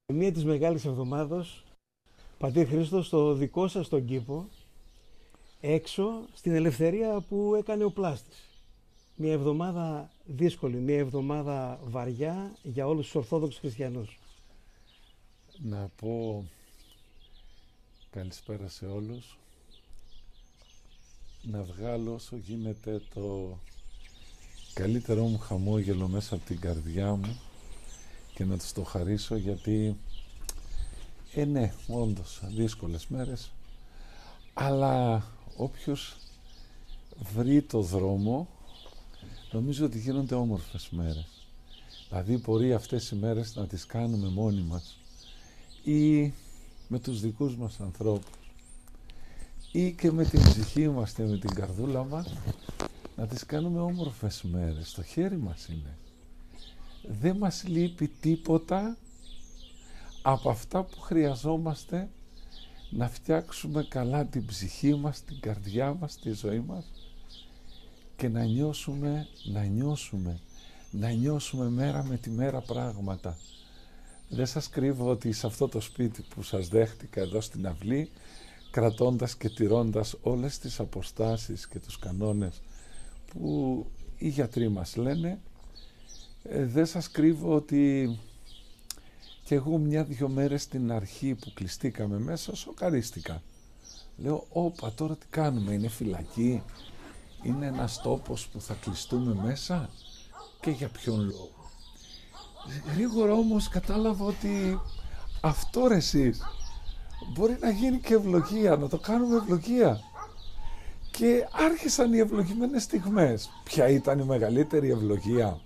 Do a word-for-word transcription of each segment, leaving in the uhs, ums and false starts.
Μία της μεγάλης εβδομάδος, Πατήρ Χρήστο, στο δικό σας τον κήπο, έξω στην ελευθερία που έκανε ο Πλάστης. Μια εβδομάδα δύσκολη, μια εβδομάδα βαριά για όλους τους Ορθόδοξους Χριστιανούς. Να πω καλησπέρα σε όλους. Να βγάλω όσο γίνεται το καλύτερό μου χαμόγελο μέσα από την καρδιά μου και να τους το χαρίσω, γιατί ε ναι, όντως δύσκολες μέρες, αλλά όποιος βρει το δρόμο νομίζω ότι γίνονται όμορφες μέρες. Δηλαδή μπορεί αυτές οι μέρες να τις κάνουμε μόνοι μας ή με τους δικούς μας ανθρώπους ή και με την ψυχή μας και με την καρδούλα μας να τις κάνουμε όμορφες μέρες. Στο χέρι μας είναι. Δεν μας λείπει τίποτα από αυτά που χρειαζόμαστε να φτιάξουμε καλά την ψυχή μας, την καρδιά μας, τη ζωή μας και να νιώσουμε, να νιώσουμε, να νιώσουμε μέρα με τη μέρα πράγματα. Δεν σας κρύβω ότι σε αυτό το σπίτι που σας δέχτηκα εδώ στην αυλή, κρατώντας και τηρώντας όλες τις αποστάσεις και τους κανόνες που οι γιατροί μας λένε, ε, δεν σας κρύβω ότι και εγώ μια-δυο μέρες στην αρχή που κλειστήκαμε μέσα σοκαρίστηκα. Λέω, όπα, τώρα τι κάνουμε, είναι φυλακή, είναι ένας τόπος που θα κλειστούμε μέσα και για ποιον λόγο. Γρήγορα όμως κατάλαβα ότι αυτό ρε εσείς μπορεί να γίνει και ευλογία, να το κάνουμε ευλογία. Και άρχισαν οι ευλογημένες στιγμές. Ποια ήταν η μεγαλύτερη ευλογία?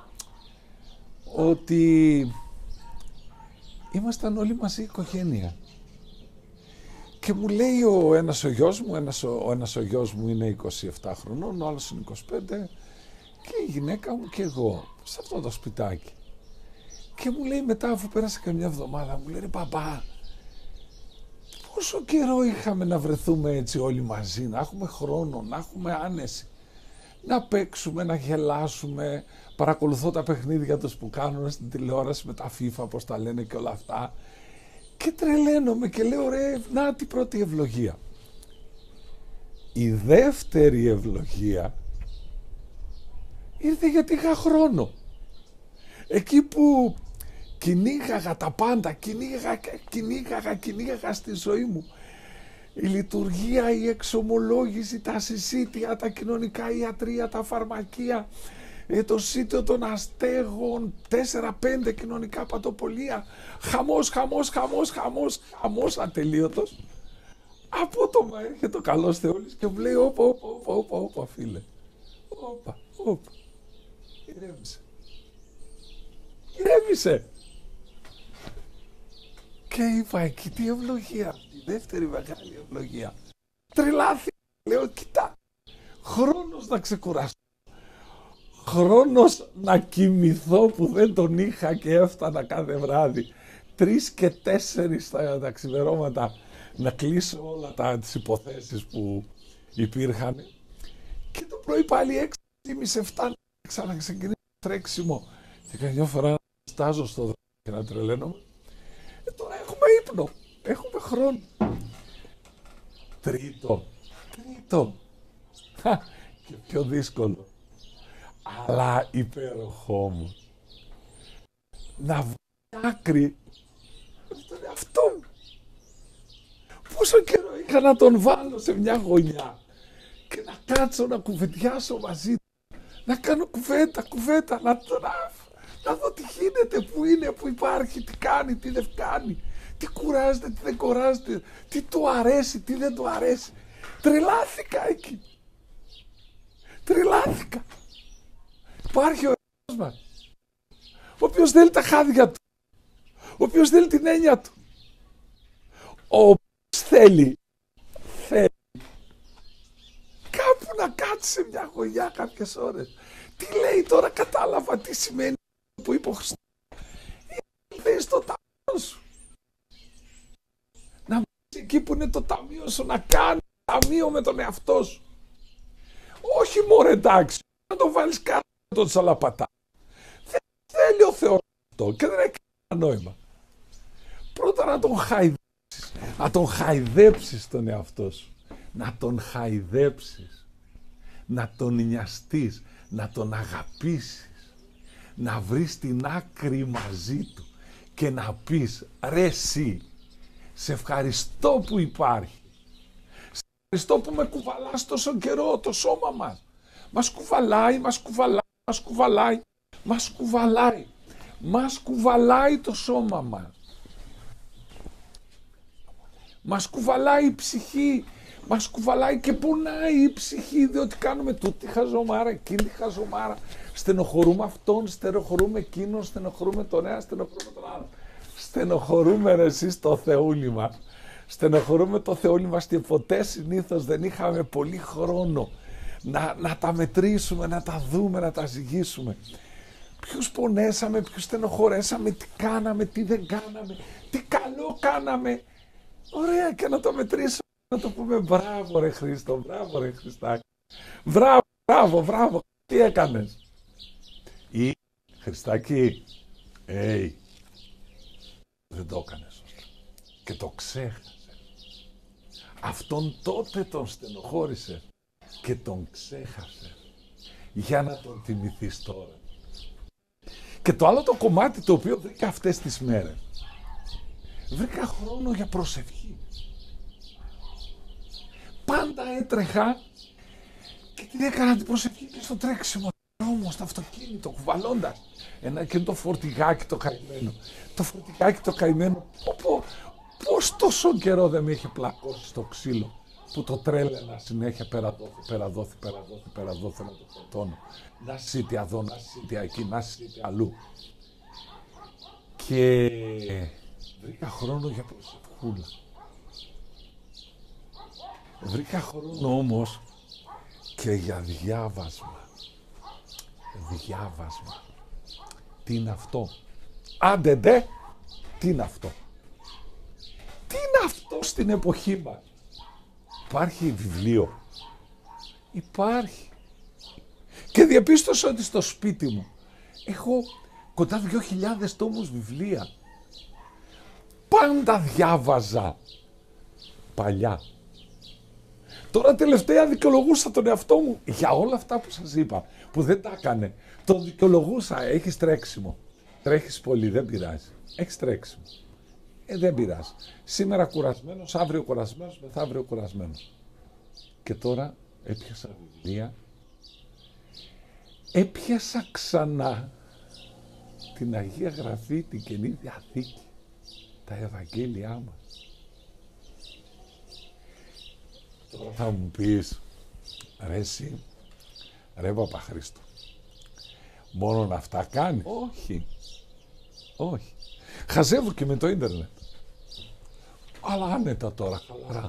Ότι ήμασταν όλοι μαζί οικογένεια. Και μου λέει ο ένας ο γιος μου, ένας ο, ο ένας ο γιος μου είναι είκοσι επτά χρονών, ο άλλος είναι είκοσι πέντε και η γυναίκα μου και εγώ σε αυτό το σπιτάκι. Και μου λέει μετά, αφού πέρασε καμιά εβδομάδα, μου λέει, ρε παπά, πόσο καιρό είχαμε να βρεθούμε έτσι όλοι μαζί, να έχουμε χρόνο, να έχουμε άνεση, να παίξουμε, να γελάσουμε. Παρακολουθώ τα παιχνίδια τους που κάνουν στην τηλεόραση με τα FIFA, πώς τα λένε και όλα αυτά, και τρελαίνομαι και λέω, ρε, να την πρώτη ευλογία. Η δεύτερη ευλογία ήρθε γιατί είχα χρόνο. Εκεί που κυνήγαγα τα πάντα, κυνήγαγα, κυνήγαγα, κυνήγαγα στη ζωή μου. Η λειτουργία, η εξομολόγηση, τα συσίτια, τα κοινωνικά ιατρεία, τα φαρμακεία, το σίτιο των αστέγων, τέσσερα πέντε κοινωνικά παντοπολία, χαμός, χαμός, χαμός, χαμός, χαμός ατελείωτος. Απότομα έρχεται ο καλός Θεόλης και μου λέει, όπα, όπα, όπα, όπα, όπα, φίλε, όπα, όπα, ηρέμησε, ηρέμησε. Και είπα, εκεί τι ευλογία, η δεύτερη μεγάλη ευλογία. Τρελάθηκα, λέω, κοίτα, χρόνος να ξεκουράσω. Χρόνος να κοιμηθώ που δεν τον είχα και έφτανα κάθε βράδυ. Τρεις και τέσσερις τα, τα ξημερώματα να κλείσω όλα τα, τις υποθέσεις που υπήρχαν. Και το πρωί πάλι έξι και μισή εφτά να ξαναξεκινήσω τρέξιμο. Και καμιά φορά να στάζω στο δρόμο και να τρελαίνομαι. Ε, τώρα έχουμε ύπνο, έχουμε χρόνο. Τρίτο, τρίτο, Χα, και πιο δύσκολο, αλλά υπέροχό μου, να βγει άκρη στον εαυτό μου. Πόσο καιρό είχα να τον βάλω σε μια γωνιά και να κάτσω να κουβεντιάσω μαζί του, να κάνω κουβέντα, κουβέντα, να τον άφω, να δω τι γίνεται, που είναι, που υπάρχει, τι κάνει, τι δεν κάνει, τι κουράζεται, τι δεν κουράζεται, τι του αρέσει, τι δεν του αρέσει. Τρελάθηκα εκεί. Τρελάθηκα. Υπάρχει ο Θεός μας, ο οποίος θέλει τα χάδια του, ο οποίος θέλει την έννοια του, ο οποίος θέλει, θέλει κάπου να κάτσει σε μια γωνιά κάποιες ώρες. Τι λέει τώρα, κατάλαβα τι σημαίνει που είπε ο Χριστός. Ήρθε στο ταμείο σου. Να μπεις εκεί που είναι το ταμείο σου, να κάνεις ταμείο με τον εαυτό σου. Όχι μόνο εντάξει, να το βάλεις κάτω με τον τσαλαπατά. Δεν θέλει ο Θεός αυτό και δεν έχει κανένα νόημα. τώρα να τον χαϊδέψεις, να τον χαϊδέψεις τον εαυτό σου, να τον χαϊδέψεις, να τον νοιαστείς, να τον αγαπήσεις, να βρεις την άκρη μαζί του και να πεις, ρε εσύ, σε ευχαριστώ που υπάρχει, σε ευχαριστώ που με κουβαλάς τόσο καιρό το σώμα μας, μας κουβαλάει, μας κουβαλάει, μας κουβαλάει, μας κουβαλάει, μας κουβαλάει το σώμα μας, μας κουβαλάει η ψυχή, μας κουβαλάει και πονάει η ψυχή, διότι κάνουμε τούτη χαζομάρα, εκείνη χαζομάρα, στενοχωρούμε αυτόν, στενοχωρούμε εκείνον, στενοχωρούμε τον ένα, στενοχωρούμε τον άλλο. Στενοχωρούμε ρε εσείς το Θεούλη μας, στενοχωρούμε το Θεούλη μας και ποτέ συνήθως δεν είχαμε πολύ χρόνο να, να τα μετρήσουμε, να τα δούμε, να τα ζυγίσουμε. Ποιους πονέσαμε, ποιους στενοχωρέσαμε, τι κάναμε, τι δεν κάναμε, τι καλό κάναμε. Ωραία, και να το μετρήσουμε, να το πούμε μπράβο ρε Χρήστο, μπράβο ρε Χριστάκη, μπράβο, μπράβο, μπράβο, τι έκανες. Ή Χριστάκη, hey, δεν το έκανες σωστά και το ξέχασε. Αυτόν τότε τον στενοχώρησε και τον ξέχασε για να τον θυμηθείς τώρα. Και το άλλο το κομμάτι το οποίο βρήκα αυτές τις μέρες, βρήκα χρόνο για προσευχή. Πάντα έτρεχα και την έκανα την προσευχή και στο τρέξιμο όμως, στο αυτοκίνητο, κουβαλώντας ένα και το φορτηγάκι το καημένο. Το φορτηγάκι το καημένο, πω, πω, πώς τόσο καιρό δεν με είχε πλακώσει στο ξύλο που το τρέλαινα συνέχεια πέρα δόθη, πέρα δόθη, πέρα δόθη, πέρα δόθη να το φορτώνω. Να σήτη εδώ, να σήτη εκεί, να σήτη αλλού. Και βρήκα χρόνο για προσευχούλα. Βρήκα χρόνο όμως και για διάβασμα. Διάβασμα. Τι είναι αυτό? Άντε ντε, τι είναι αυτό? Τι είναι αυτό στην εποχή μας? Υπάρχει βιβλίο? Υπάρχει. Και διαπίστωσα ότι στο σπίτι μου έχω κοντά δύο χιλιάδες τόμους βιβλία. Πάντα διάβαζα παλιά. Τώρα τελευταία δικαιολογούσα τον εαυτό μου για όλα αυτά που σας είπα, που δεν τα έκανε. Τον δικαιολογούσα, έχεις τρέξιμο. Τρέχεις πολύ, δεν πειράζει. Έχεις τρέξιμο. Ε, δεν πειράζει. Σήμερα κουρασμένος, αύριο κουρασμένος, μεθαύριο κουρασμένος. Και τώρα έπιασα βιβλία. Έπιασα ξανά την Αγία Γραφή, την Καινή Διαθήκη, τα Ευαγγέλια μας. Τώρα θα μου πεις, ρε εσύ, ρε Παπαχρήστο, μόνο να αυτά κάνει? Όχι, όχι. Χαζεύω και με το ίντερνετ. Αλλά άνετα τώρα, χαλαρά.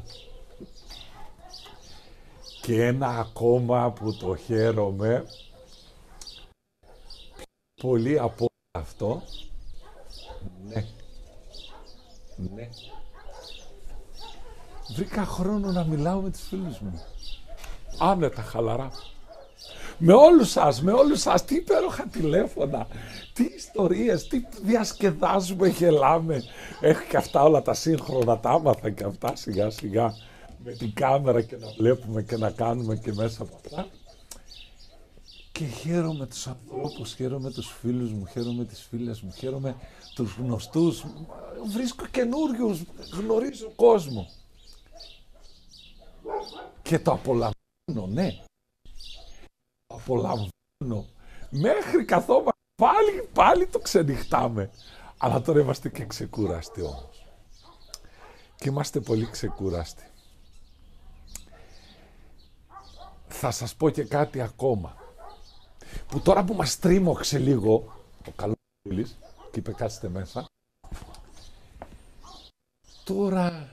Και ένα ακόμα που το χαίρομαι, πολύ από αυτό, ναι, ναι. Βρήκα χρόνο να μιλάω με τους φίλους μου. Άνετα, χαλαρά. Με όλους σας, με όλους σας, τι υπέροχα τηλέφωνα, τι ιστορίες, τι διασκεδάζουμε, γελάμε. Έχω και αυτά όλα τα σύγχρονα, τα άμαθα και αυτά σιγά σιγά, με την κάμερα και να βλέπουμε και να κάνουμε και μέσα από αυτά. Και χαίρομαι τους ανθρώπους, χαίρομαι τους φίλους μου, χαίρομαι τις φίλες μου, χαίρομαι τους γνωστούς, βρίσκω καινούριους, γνωρίζω κόσμο. Και το απολαμβάνω, ναι. Το απολαμβάνω. Μέχρι καθόμαστε πάλι, πάλι το ξενυχτάμε. Αλλά τώρα είμαστε και ξεκούραστοι όμως. Και είμαστε πολύ ξεκούραστοι. Θα σας πω και κάτι ακόμα. Που τώρα που μας τρίμωξε λίγο ο Καλόπουλης και είπε κάτσετε μέσα, τώρα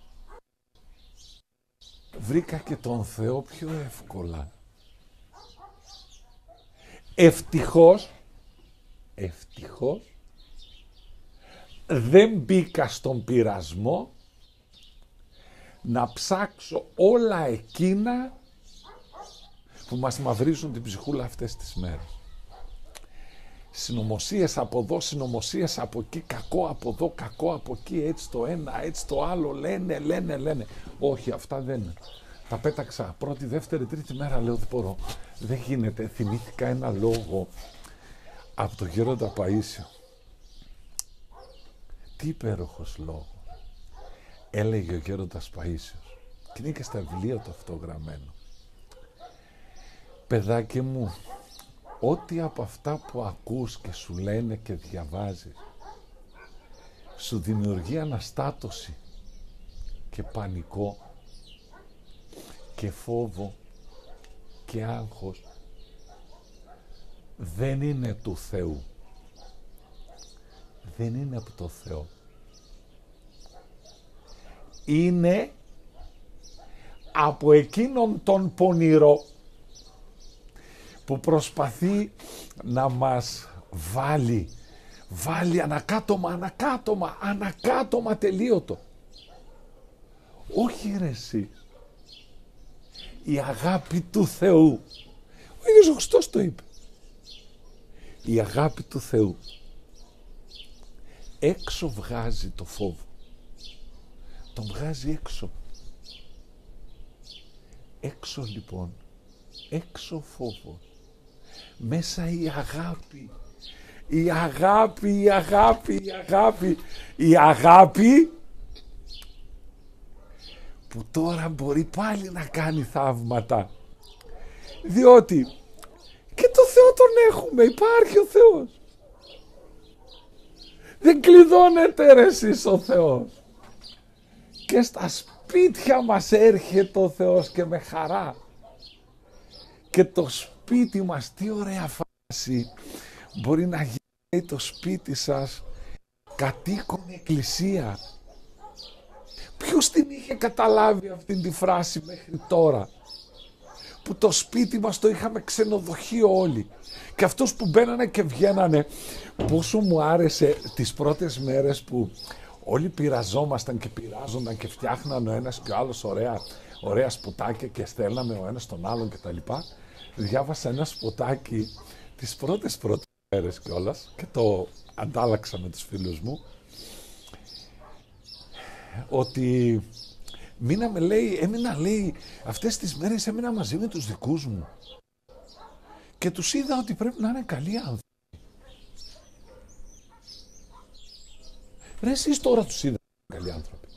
βρήκα και τον Θεό πιο εύκολα. Ευτυχώς, ευτυχώς δεν μπήκα στον πειρασμό να ψάξω όλα εκείνα που μας μαυρίζουν την ψυχούλα αυτές τις μέρες. Συνωμοσίες από εδώ, συνωμοσίες από εκεί, κακό από εδώ, κακό από εκεί, έτσι το ένα, έτσι το άλλο, λένε, λένε, λένε. Όχι, αυτά δεν είναι. Τα πέταξα πρώτη, δεύτερη, τρίτη μέρα, λέω δεν μπορώ. Δεν γίνεται. Θυμήθηκα ένα λόγο από το Γέροντα Παΐσιο. Τι υπέροχος λόγο. Έλεγε ο Γέροντας Παΐσιος. Και είναι και στα βιβλία του αυτό γραμμένο. Παιδάκι μου, ό,τι από αυτά που ακούς και σου λένε και διαβάζεις σου δημιουργεί αναστάτωση και πανικό και φόβο και άγχος, δεν είναι του Θεού. Δεν είναι από το Θεό. Είναι από εκείνον τον πονηρό που προσπαθεί να μας βάλει, βάλει ανακάτωμα, ανακάτωμα, ανακάτωμα τελείωτο. Όχι ρε εσύ. Η αγάπη του Θεού. Ο ίδιος ο Χριστός το είπε. Η αγάπη του Θεού έξω βγάζει το φόβο. Τον βγάζει έξω. Έξω λοιπόν. Έξω φόβο. Μέσα η αγάπη. Η αγάπη, η αγάπη, η αγάπη. Η αγάπη που τώρα μπορεί πάλι να κάνει θαύματα. Διότι και το Θεό τον έχουμε. Υπάρχει ο Θεός. Δεν κλειδώνεται ρε εσείς ο Θεός. Και στα σπίτια μας έρχεται ο Θεός και με χαρά. Και το σπίτι μας, τι ωραία φάση. Μπορεί να γίνει το σπίτι σας κατοίκον εκκλησία. Ποιος την είχε καταλάβει αυτήν τη φράση μέχρι τώρα? Που το σπίτι μας το είχαμε ξενοδοχείο όλοι. Και αυτούς που μπαίνανε και βγαίνανε, πόσο μου άρεσε τις πρώτες μέρες που όλοι πειραζόμασταν και πειράζονταν και φτιάχναν ο ένας και ο άλλος ωραία, ωραία σποτάκια και στέλναμε ο ένας τον άλλον και τα λοιπά. Διάβασα ένα σποτάκι τις πρώτες πρώτες μέρες κιόλας και το αντάλλαξα με τους φίλους μου, ότι μείναμε, λέει, έμεινα, λέει, αυτές τις μέρες έμεινα μαζί με τους δικούς μου και τους είδα ότι πρέπει να είναι καλοί άνθρωποι. Ρε εσείς τώρα τους είδατε καλοί άνθρωποι.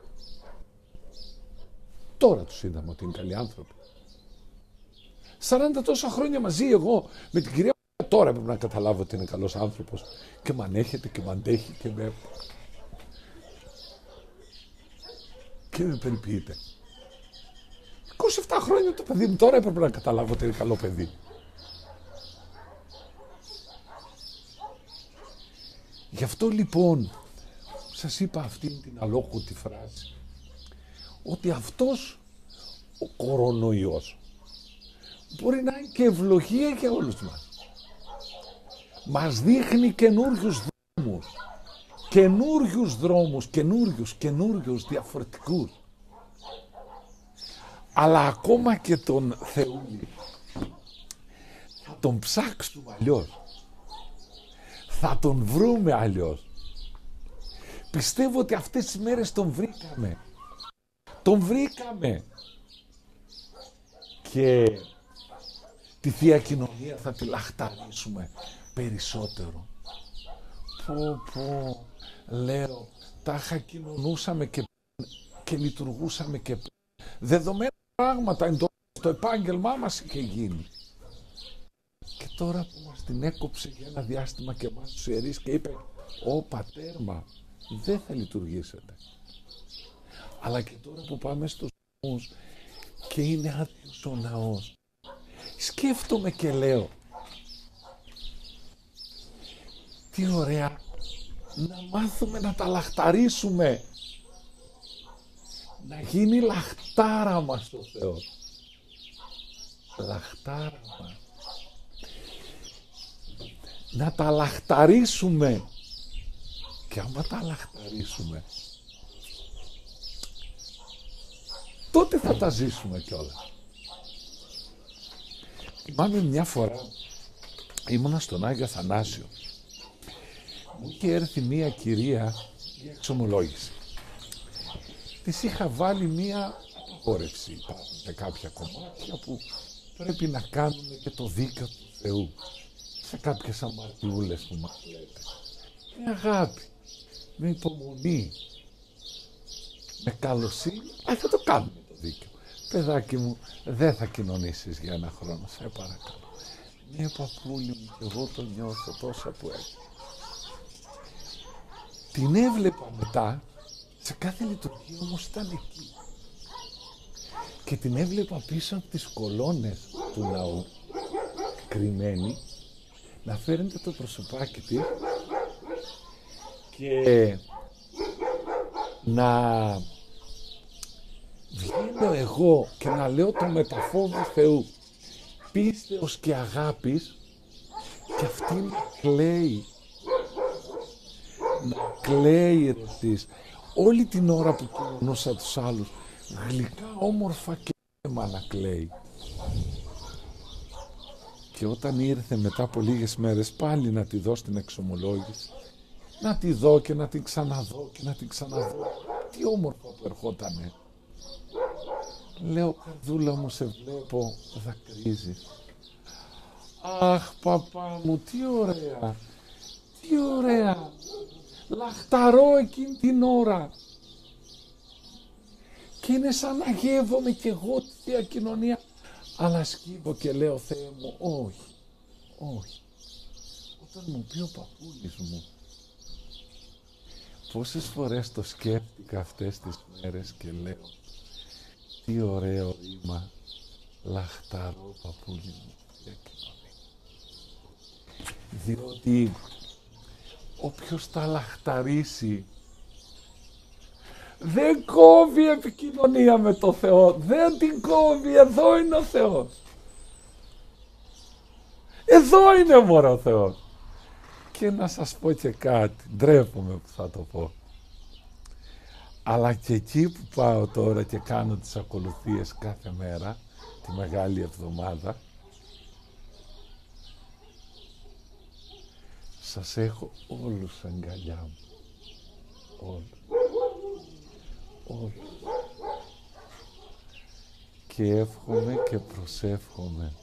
Τώρα τους είδαμε ότι είναι καλοί άνθρωποι. Σαράντα τόσα χρόνια μαζί εγώ με την κυρία, τώρα έπρεπε να καταλάβω ότι είναι καλός άνθρωπος και με ανέχεται και με αντέχει και με... και με περιποιείται. είκοσι επτά χρόνια το παιδί μου, τώρα έπρεπε να καταλάβω ότι είναι καλό παιδί. Γι' αυτό λοιπόν σας είπα αυτήν την αλόκοτη φράση, ότι αυτός ο κορονοϊός μπορεί να είναι και ευλογία για όλους μας. Μας δείχνει καινούριους δρόμους, καινούριους δρόμους, καινούριους, καινούριους διαφορετικούς. Αλλά ακόμα και τον Θεούλη θα τον ψάξουμε αλλιώς. Θα τον βρούμε αλλιώς. Πιστεύω ότι αυτές τις μέρες τον βρήκαμε. Τον βρήκαμε. Και τη Θεία Κοινωνία θα τη λαχταρίσουμε περισσότερο. Πω πω, λέω, τάχα κοινωνούσαμε και, και λειτουργούσαμε και δεδομένα πράγματα εντός, το επάγγελμά μας είχε γίνει. Και τώρα που μας την έκοψε για ένα διάστημα και εμάς τους ιερείς και είπε, «Ω πατέρμα, δεν θα λειτουργήσετε». Αλλά και τώρα που πάμε στους ναούς και είναι άδειος ο ναός, σκέφτομαι και λέω, τι ωραία να μάθουμε να τα λαχταρίσουμε, να γίνει λαχτάρα μας το Θεό. Λαχτάρα μας. Να τα λαχταρίσουμε. Και άμα τα λαχταρίσουμε, τότε θα τα ζήσουμε κιόλας. Θυμάμαι μια φορά ήμουνα στον Άγιο Αθανάσιο. Μου είχε έρθει μία κυρία για εξομολόγηση. Της είχα βάλει μία απαγόρευση σε κάποια κομμάτια που πρέπει να κάνουμε και το δίκαιο του Θεού. Σε κάποιες αμαρτιούλες που μας λέτε. Με αγάπη, με υπομονή, με καλοσύνη, αλλά θα το κάνουμε το δίκαιο. Παιδάκι μου, δεν θα κοινωνήσεις για ένα χρόνο, σε παρακαλώ. Ναι, παππούλη μου, και εγώ το νιώθω τόσα που έχει. Την έβλεπα μετά, σε κάθε λειτουργία όμως ήταν εκεί. Και την έβλεπα πίσω από τις κολόνες του ναού, κρυμμένη, να φέρνετε το προσωπάκι της και να βγαίνω εγώ και να λέω το μεταφόβου Θεού, πίστεως και αγάπης, και αυτή να κλαίει, να κλαίει εσείς, όλη την ώρα που κοινωνούσα τους άλλους, γλυκά, όμορφα και αίμα να κλαίει. Και όταν ήρθε μετά από λίγες μέρες πάλι να τη δω στην εξομολόγηση, να τη δω και να την ξαναδώ και να την ξαναδώ, τι όμορφα που ερχότανε. Λέω, καρδούλα μου, σε βλέπω, δακρύζεις. Αχ, παπά μου, τι ωραία, τι ωραία, λαχταρώ εκείνη την ώρα. Και είναι σαν να γεύομαι κι εγώ τη Θεία Κοινωνία, αλλά σκύβω και λέω, Θεέ μου, όχι, όχι. Όταν μου πει ο παππούλης μου, πόσες φορές το σκέφτηκα αυτές τις μέρες και λέω, τι ωραίο ρήμα, λαχταρό παππούλη μου, Θεία Κοινωνία. Διότι όποιος τα λαχταρίσει, δεν κόβει επικοινωνία με το Θεό, δεν την κόβει, εδώ είναι ο Θεός. Εδώ είναι μωρό ο Θεός. Και να σας πω και κάτι, ντρέπομαι που θα το πω. Αλλά και εκεί που πάω τώρα και κάνω τις ακολουθίες κάθε μέρα, τη Μεγάλη Εβδομάδα, σας έχω όλους αγκαλιά μου. Όλους. Όλους. Και εύχομαι και προσεύχομαι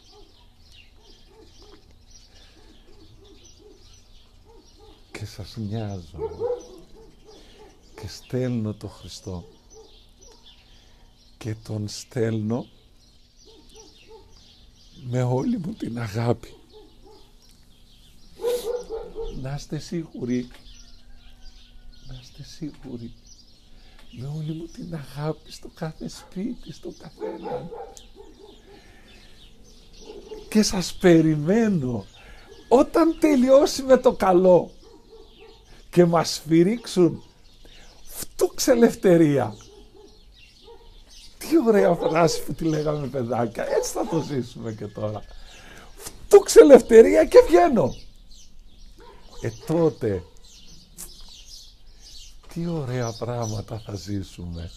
και σας νοιάζω και στέλνω το Χριστό και τον στέλνω με όλη μου την αγάπη. Να είστε σίγουροι, να είστε σίγουροι, με όλη μου την αγάπη στο κάθε σπίτι, στο καθένα. Και σας περιμένω όταν τελειώσει με το καλό και μας σφυρίξουν φτούξε ελευθερία. Τι ωραία φράση που τη λέγαμε παιδάκια, έτσι θα το ζήσουμε και τώρα. Φτούξε ελευθερία και βγαίνω. Ε τότε τι ωραία πράγματα θα ζήσουμε.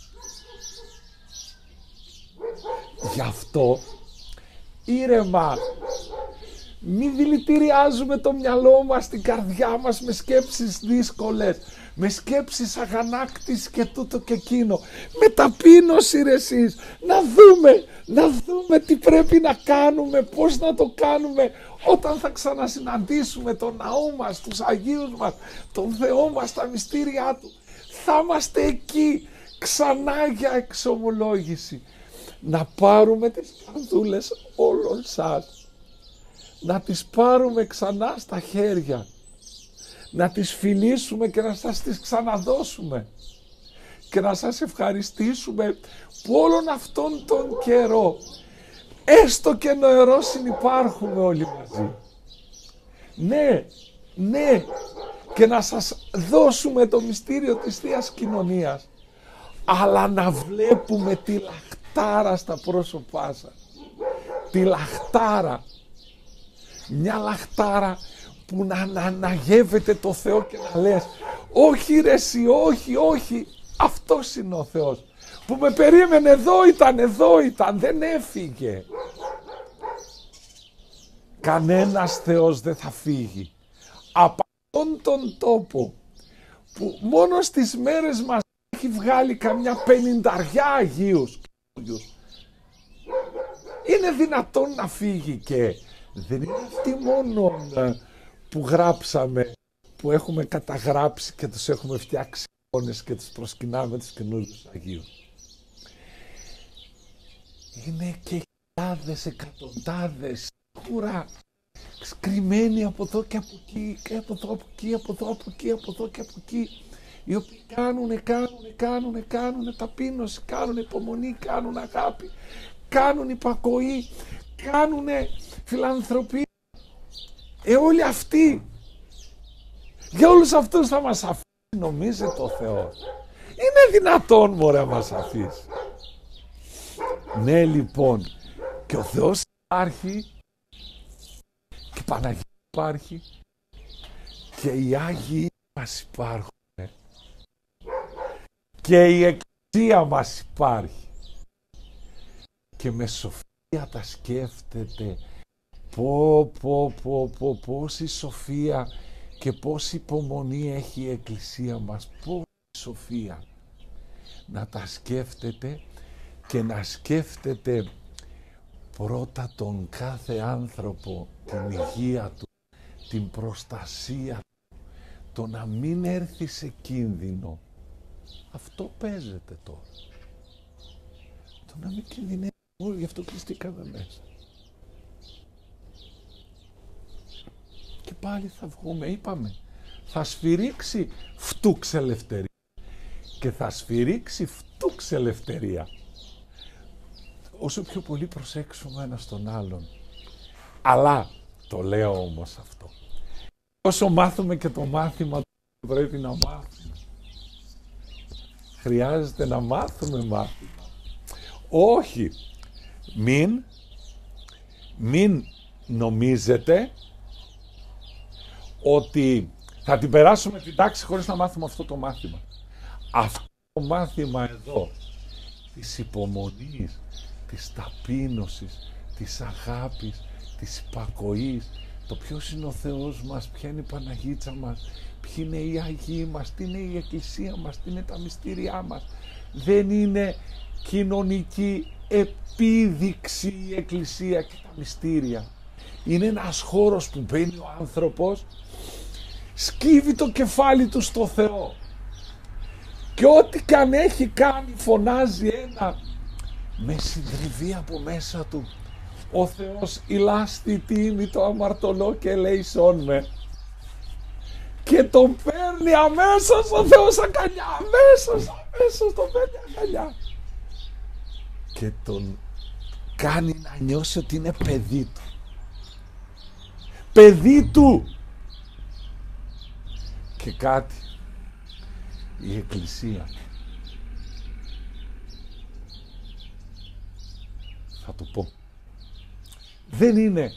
Γι' αυτό ήρεμα, μη δηλητηριάζουμε το μυαλό μας, την καρδιά μας με σκέψεις δύσκολες, με σκέψεις αγανάκτης και τούτο και εκείνο. Με ταπείνωση ρε εσείς, να δούμε, να δούμε τι πρέπει να κάνουμε, πώς να το κάνουμε όταν θα ξανασυναντήσουμε τον ναό μας, τους Αγίους μας, τον Θεό μας, τα μυστήριά Του. Θα είμαστε εκεί ξανά για εξομολόγηση. Να πάρουμε τις καρδούλες όλων σας, να τις πάρουμε ξανά στα χέρια, να τις φιλήσουμε και να σας τις ξαναδώσουμε και να σας ευχαριστήσουμε που όλον αυτόν τον καιρό, έστω και νοερό συνυπάρχουμε όλοι μαζί. Ναι, ναι, και να σας δώσουμε το μυστήριο της Θείας Κοινωνίας, αλλά να βλέπουμε τη λαχτάρα στα πρόσωπά σας. Τη λαχτάρα. Μια λαχτάρα που να αναγεύεται το Θεό και να λες, όχι ρε εσύ, όχι, όχι, αυτός είναι ο Θεός που με περίμενε, εδώ ήταν, εδώ ήταν, δεν έφυγε. κανένας Θεός δεν θα φύγει από αυτόν τον τόπο που μόνο στις μέρες μας έχει βγάλει καμιά πενηνταριά Αγίους. Είναι δυνατόν να φύγει? Και δεν είναι αυτοί μόνο που γράψαμε, που έχουμε καταγράψει και τους έχουμε φτιάξει εικόνες και τους προσκυνάμε τους καινούριους Αγίους. Είναι και χιλιάδες, εκατοντάδες, σίγουρα σκριμμένοι από εδώ και από εκεί, και από εδώ, από εκεί, από εδώ, από εκεί, από εδώ και από εκεί, οι οποίοι κάνουνε, κάνουνε, κάνουνε, κάνουνε ταπείνωση, κάνουνε υπομονή, κάνουν αγάπη, κάνουν υπακοή, κάνουνε φιλανθρωπία. Ε, όλοι αυτοί, για όλους αυτούς θα μας αφήσει, νομίζετε ο Θεός? Είναι δυνατόν, μωρέ, να μας αφήσει? Ναι, λοιπόν, και ο Θεός υπάρχει και η Παναγία υπάρχει και οι Άγιοι μας υπάρχουν και η Εκκλησία μας υπάρχει και με σοφία τα σκέφτεται. Πω, πω, πω, πω, πόση σοφία και πόση υπομονή έχει η Εκκλησία μας, πόση σοφία να τα σκέφτεται και να σκέφτεται πρώτα τον κάθε άνθρωπο, την υγεία του, την προστασία του, το να μην έρθει σε κίνδυνο. Αυτό παίζεται τώρα. Το να μην κινδυνεύει, όλοι γι' αυτό κλειστήκαμε μέσα. Και πάλι θα βγούμε, είπαμε, θα σφυρίξει φτούξ ελευθερία και θα σφυρίξει φτούξ ελευθερία. Όσο πιο πολύ προσέξουμε ένας τον άλλον. Αλλά, το λέω όμως αυτό, όσο μάθουμε και το μάθημα που πρέπει να μάθουμε, χρειάζεται να μάθουμε μάθημα. Όχι, μην, μην νομίζετε ότι θα την περάσουμε την τάξη χωρίς να μάθουμε αυτό το μάθημα. Αυτό το μάθημα εδώ, της υπομονής, της ταπείνωσης, της αγάπης, της υπακοής, το ποιος είναι ο Θεός μας, ποια είναι η Παναγίτσα μας, ποιοι είναι οι Αγίοι μας, τι είναι η Εκκλησία μας, τι είναι τα μυστήριά μας. Δεν είναι κοινωνική επίδειξη η Εκκλησία και τα μυστήρια. Είναι ένας χώρος που μπαίνει ο άνθρωπος, σκύβει το κεφάλι του στο Θεό και ό,τι και αν έχει κάνει φωνάζει ένα με συντριβή από μέσα του. Ο Θεός ηλάστη τίμη το αμαρτωλό και ελέησόν με. Και τον παίρνει αμέσως ο Θεός αγκαλιά, αμέσως, αμέσως τον παίρνει αγκαλιά. Και τον κάνει να νιώσει ότι είναι παιδί του. Παιδί του. Και κάτι, η Εκκλησία θα το πω, δεν είναι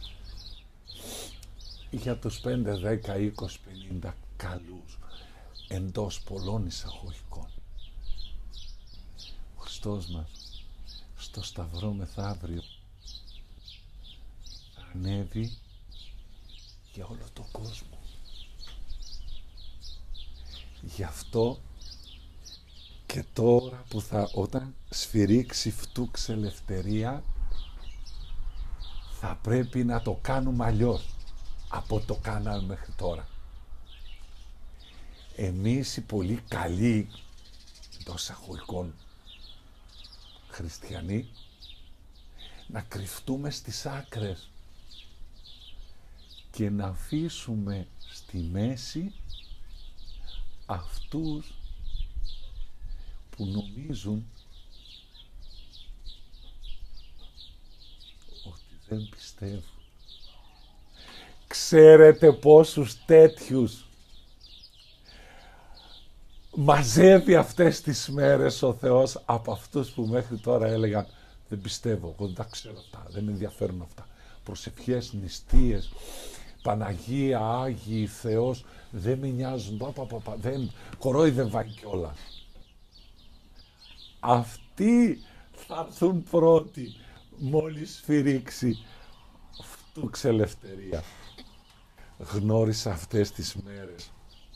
για τους πέντε, δέκα, είκοσι, πενήντα καλούς εντός πολλών εισαγωγικών. Ο Χριστός μας στο Σταυρό μεθαύριο θα ανέβει για όλο τον κόσμο. Γι' αυτό και τώρα που θα, όταν σφυρίξει φτούξ ελευθερία, θα πρέπει να το κάνουμε αλλιώς από το κάναμε μέχρι τώρα. Εμείς οι πολύ καλοί εντός εισαγωγικών χριστιανοί να κρυφτούμε στις άκρες και να αφήσουμε στη μέση αυτούς που νομίζουν ότι δεν πιστεύουν. Ξέρετε πόσους τέτοιους μαζεύει αυτές τις μέρες ο Θεός από αυτούς που μέχρι τώρα έλεγαν δεν πιστεύω, εγώ δεν τα ξέρω αυτά, δεν με ενδιαφέρουν αυτά. Προσευχές, νηστείες, Παναγία, Άγιοι, Θεός, δεν με νοιάζουν, πα, πα, πα, πα, δεν, κορόιδευαν κιόλας. Αυτοί θα έρθουν πρώτοι μόλις σφυρίξει Δόξα ελευθερία. Γνώρισα αυτές τις μέρες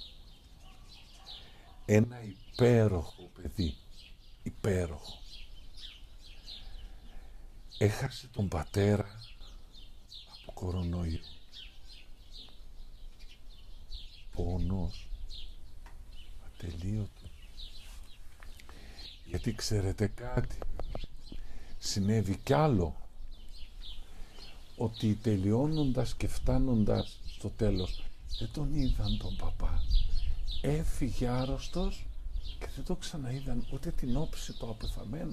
ένα υπέροχο παιδί, υπέροχο. Έχασε τον πατέρα από κορονοϊό. Πόνος ατελείωτο. Γιατί ξέρετε κάτι, συνέβη κι άλλο, ότι τελειώνοντας και φτάνοντας στο τέλος δεν τον είδαν τον παπά. Έφυγε άρρωστος και δεν το ξαναείδαν ούτε την όψη το απεθαμένο.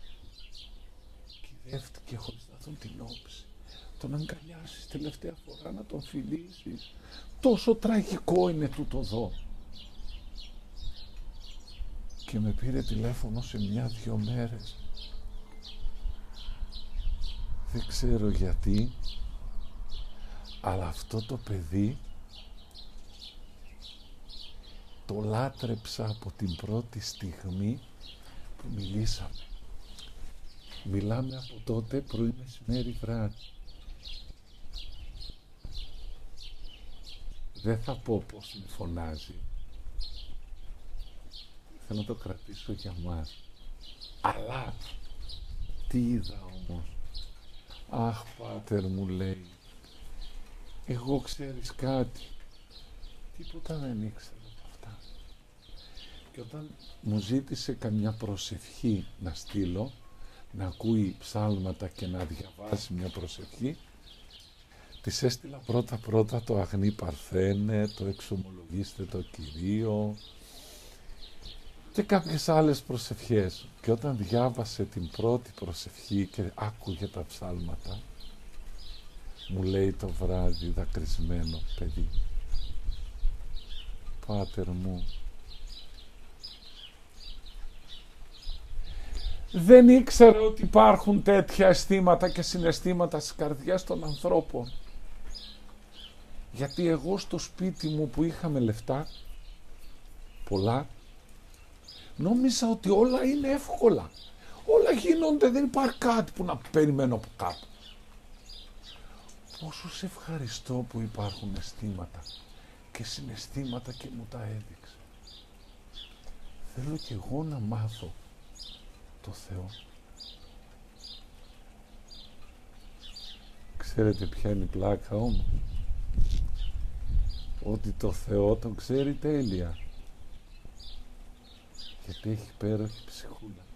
Κυδεύτηκε χωρίς να δουν την όψη. Τον αγκαλιάσεις τελευταία φορά, να τον φιλήσεις. Τόσο τραγικό είναι τούτο εδώ. Και με πήρε τηλέφωνο σε μια-δυο μέρες. Δεν ξέρω γιατί, αλλά αυτό το παιδί το λάτρεψα από την πρώτη στιγμή που μιλήσαμε. Μιλάμε από τότε πρωί, μεσημέρι, βράδυ. Δεν θα πω πώς με φωνάζει. Θέλω να το κρατήσω για μας. Αλλά, τι είδα όμως. Αχ, πάτερ, μου λέει, εγώ ξέρεις κάτι, τίποτα δεν ήξερα από αυτά. Και όταν μου ζήτησε καμιά προσευχή να στείλω, να ακούει ψάλματα και να διαβάσει μια προσευχή, της έστειλα πρώτα πρώτα το Αγνή Παρθένε, το Εξομολογήστε το Κυρίο και κάποιες άλλες προσευχές. Και όταν διάβασε την πρώτη προσευχή και άκουγε τα ψάλματα, μου λέει το βράδυ δακρυσμένο, παιδί, πάτερ μου, δεν ήξερα ότι υπάρχουν τέτοια αισθήματα και συναισθήματα στις καρδιές των ανθρώπων. Γιατί εγώ στο σπίτι μου που είχαμε λεφτά, πολλά, νόμιζα ότι όλα είναι εύκολα. Όλα γίνονται, δεν υπάρχει κάτι που να περιμένω από κάτω. Πόσο σε ευχαριστώ που υπάρχουν αισθήματα και συναισθήματα και μου τα έδειξε. Θέλω κι εγώ να μάθω το Θεό. Ξέρετε ποια είναι η πλάκα όμως? Ότι το Θεό τον ξέρει τέλεια. Γιατί έχει υπέροχη ψυχούλα.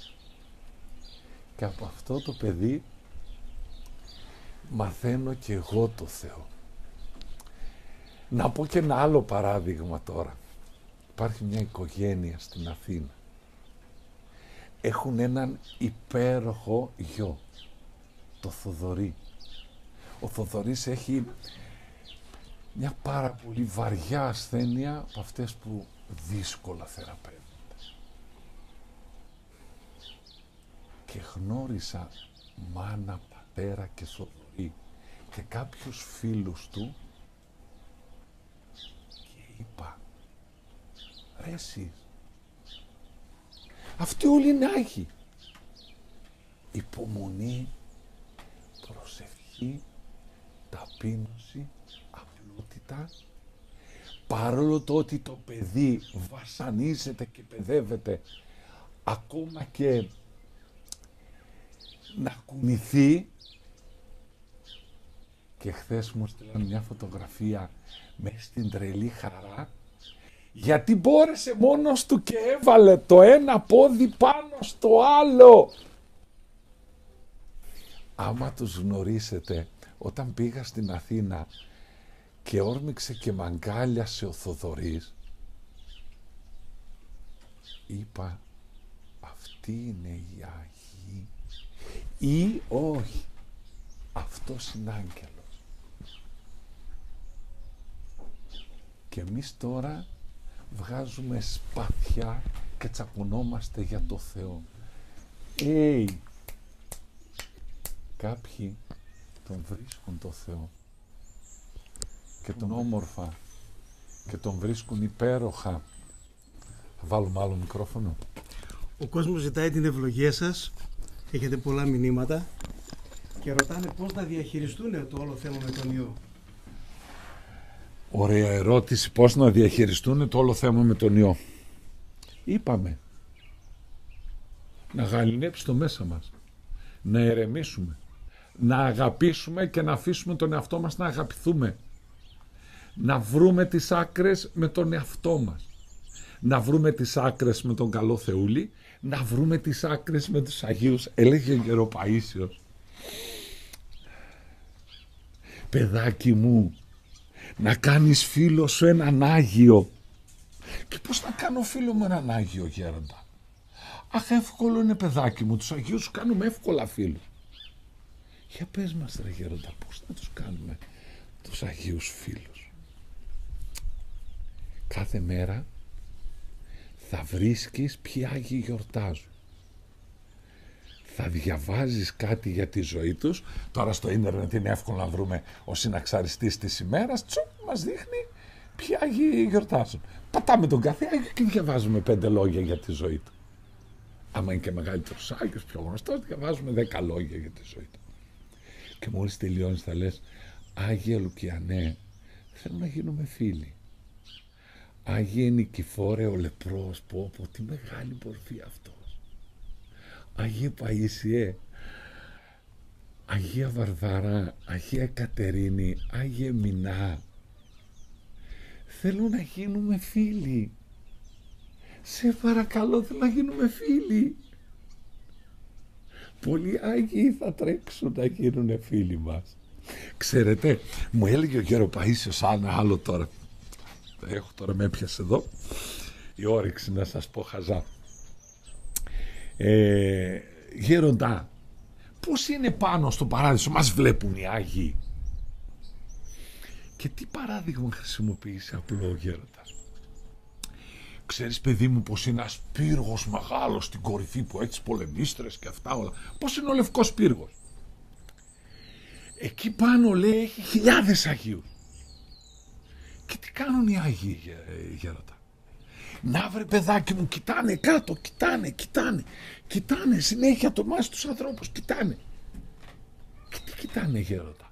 Και από αυτό το παιδί μαθαίνω και εγώ το Θεό. Να πω και ένα άλλο παράδειγμα τώρα. Υπάρχει μια οικογένεια στην Αθήνα. Έχουν έναν υπέροχο γιο, το Θοδωρή. Ο Θοδωρής έχει μια πάρα πολύ βαριά ασθένεια από αυτές που δύσκολα θεραπεύονται. Και γνώρισα μάνα, πατέρα και Θοδωρή και κάποιους φίλους του και είπα, ρε εσείς, αυτοί όλοι είναι άγιοι. Υπομονή, προσευχή, ταπείνωση, απλότητα, παρόλο το ότι το παιδί βασανίζεται και παιδεύεται, ακόμα και να κουνηθεί. Και χθες μου στείλαν μια φωτογραφία μέσα στην τρελή χαρά, γιατί μπόρεσε μόνος του και έβαλε το ένα πόδι πάνω στο άλλο. Άμα τους γνωρίσετε, όταν πήγα στην Αθήνα και όρμηξε και μ' αγκάλιασε ο Θοδωρής, είπα, αυτή είναι η Αγία ή όχι, αυτός είναι άγγελος. Και εμείς τώρα βγάζουμε σπαθιά και τσακωνόμαστε για το Θεό. Hey, κάποιοι τον βρίσκουν το Θεό και τον όμορφα και τον βρίσκουν υπέροχα. Θα βάλουμε άλλο μικρόφωνο. Ο κόσμος ζητάει την ευλογία σας. Έχετε πολλά μηνύματα. και ρωτάνε πώς να διαχειριστούν το όλο θέμα με τον ιό. Ωραία ερώτηση, πώς να διαχειριστούν το όλο θέμα με τον ιό. Είπαμε, να γαληνέψει το μέσα μας, να ερεμήσουμε, να αγαπήσουμε και να αφήσουμε τον εαυτό μας να αγαπηθούμε, να βρούμε τις άκρες με τον εαυτό μας, να βρούμε τις άκρες με τον καλό Θεούλη, να βρούμε τις άκρες με τους Αγίους. Έλεγε ο Γεροπαΐσιος, παιδάκι μου, να κάνεις φίλο σου έναν Άγιο. Και πώς να κάνω φίλο μου έναν Άγιο, γέροντα? Αχ, εύκολο είναι, παιδάκι μου, τους Αγίους κάνουμε εύκολα φίλους. Για πες μας, ρε γέροντα, πώς να τους κάνουμε τους Αγίους φίλους? Κάθε μέρα θα βρίσκεις ποιοι Άγιοι γιορτάζουν. Θα διαβάζεις κάτι για τη ζωή τους. Τώρα στο ίντερνετ είναι εύκολο να βρούμε ο συναξαριστής της ημέρας. Τσου, μας δείχνει ποιοι Άγιοι γιορτάζουν. Πατάμε τον κάθε Άγιο και διαβάζουμε πέντε λόγια για τη ζωή του. Άμα είναι και μεγαλύτερος Άγιος, πιο γνωστός, διαβάζουμε δέκα λόγια για τη ζωή του. Και μόλις τελειώνεις θα λες, Άγιε Λουκιανέ, θέλω να γίνουμε φίλοι. Άγιε Νικηφόρε ο λεπρός, πω πω, τι μεγάλη μορφή αυτός. Άγιε Παΐσιε, Αγία Βαρβαρά, Αγία Κατερίνη, Άγιε Μινά. Θέλω να γίνουμε φίλοι. Σε παρακαλώ, θέλω να γίνουμε φίλοι. Πολλοί Άγιοι θα τρέξουν να γίνουν φίλοι μας. Ξέρετε, μου έλεγε ο Γεροπαΐσιος ένα άλλο τώρα. Έχω τώρα, με έπιασε εδώ η όρεξη να σας πω χαζά. Ε, γέροντα, πώς είναι πάνω στο παράδεισο, μας βλέπουν οι Άγιοι? Και τι παράδειγμα χρησιμοποιήσει απλό ο γέροντας? Ξέρεις, παιδί μου, πως είναι ένας πύργος μεγάλος στην κορυφή που έχει τις πολεμίστρες και αυτά όλα? Πώς είναι ο Λευκός Πύργος? Εκεί πάνω, λέει, έχει χιλιάδες Αγίους. Και τι κάνουν οι Άγιοι, γέροντα? Να βρε, παιδάκι μου, κοιτάνε κάτω, κοιτάνε, κοιτάνε, κοιτάνε συνέχεια το μάτι τους ανθρώπους, κοιτάνε. Και τι κοιτάνε, γέροντα?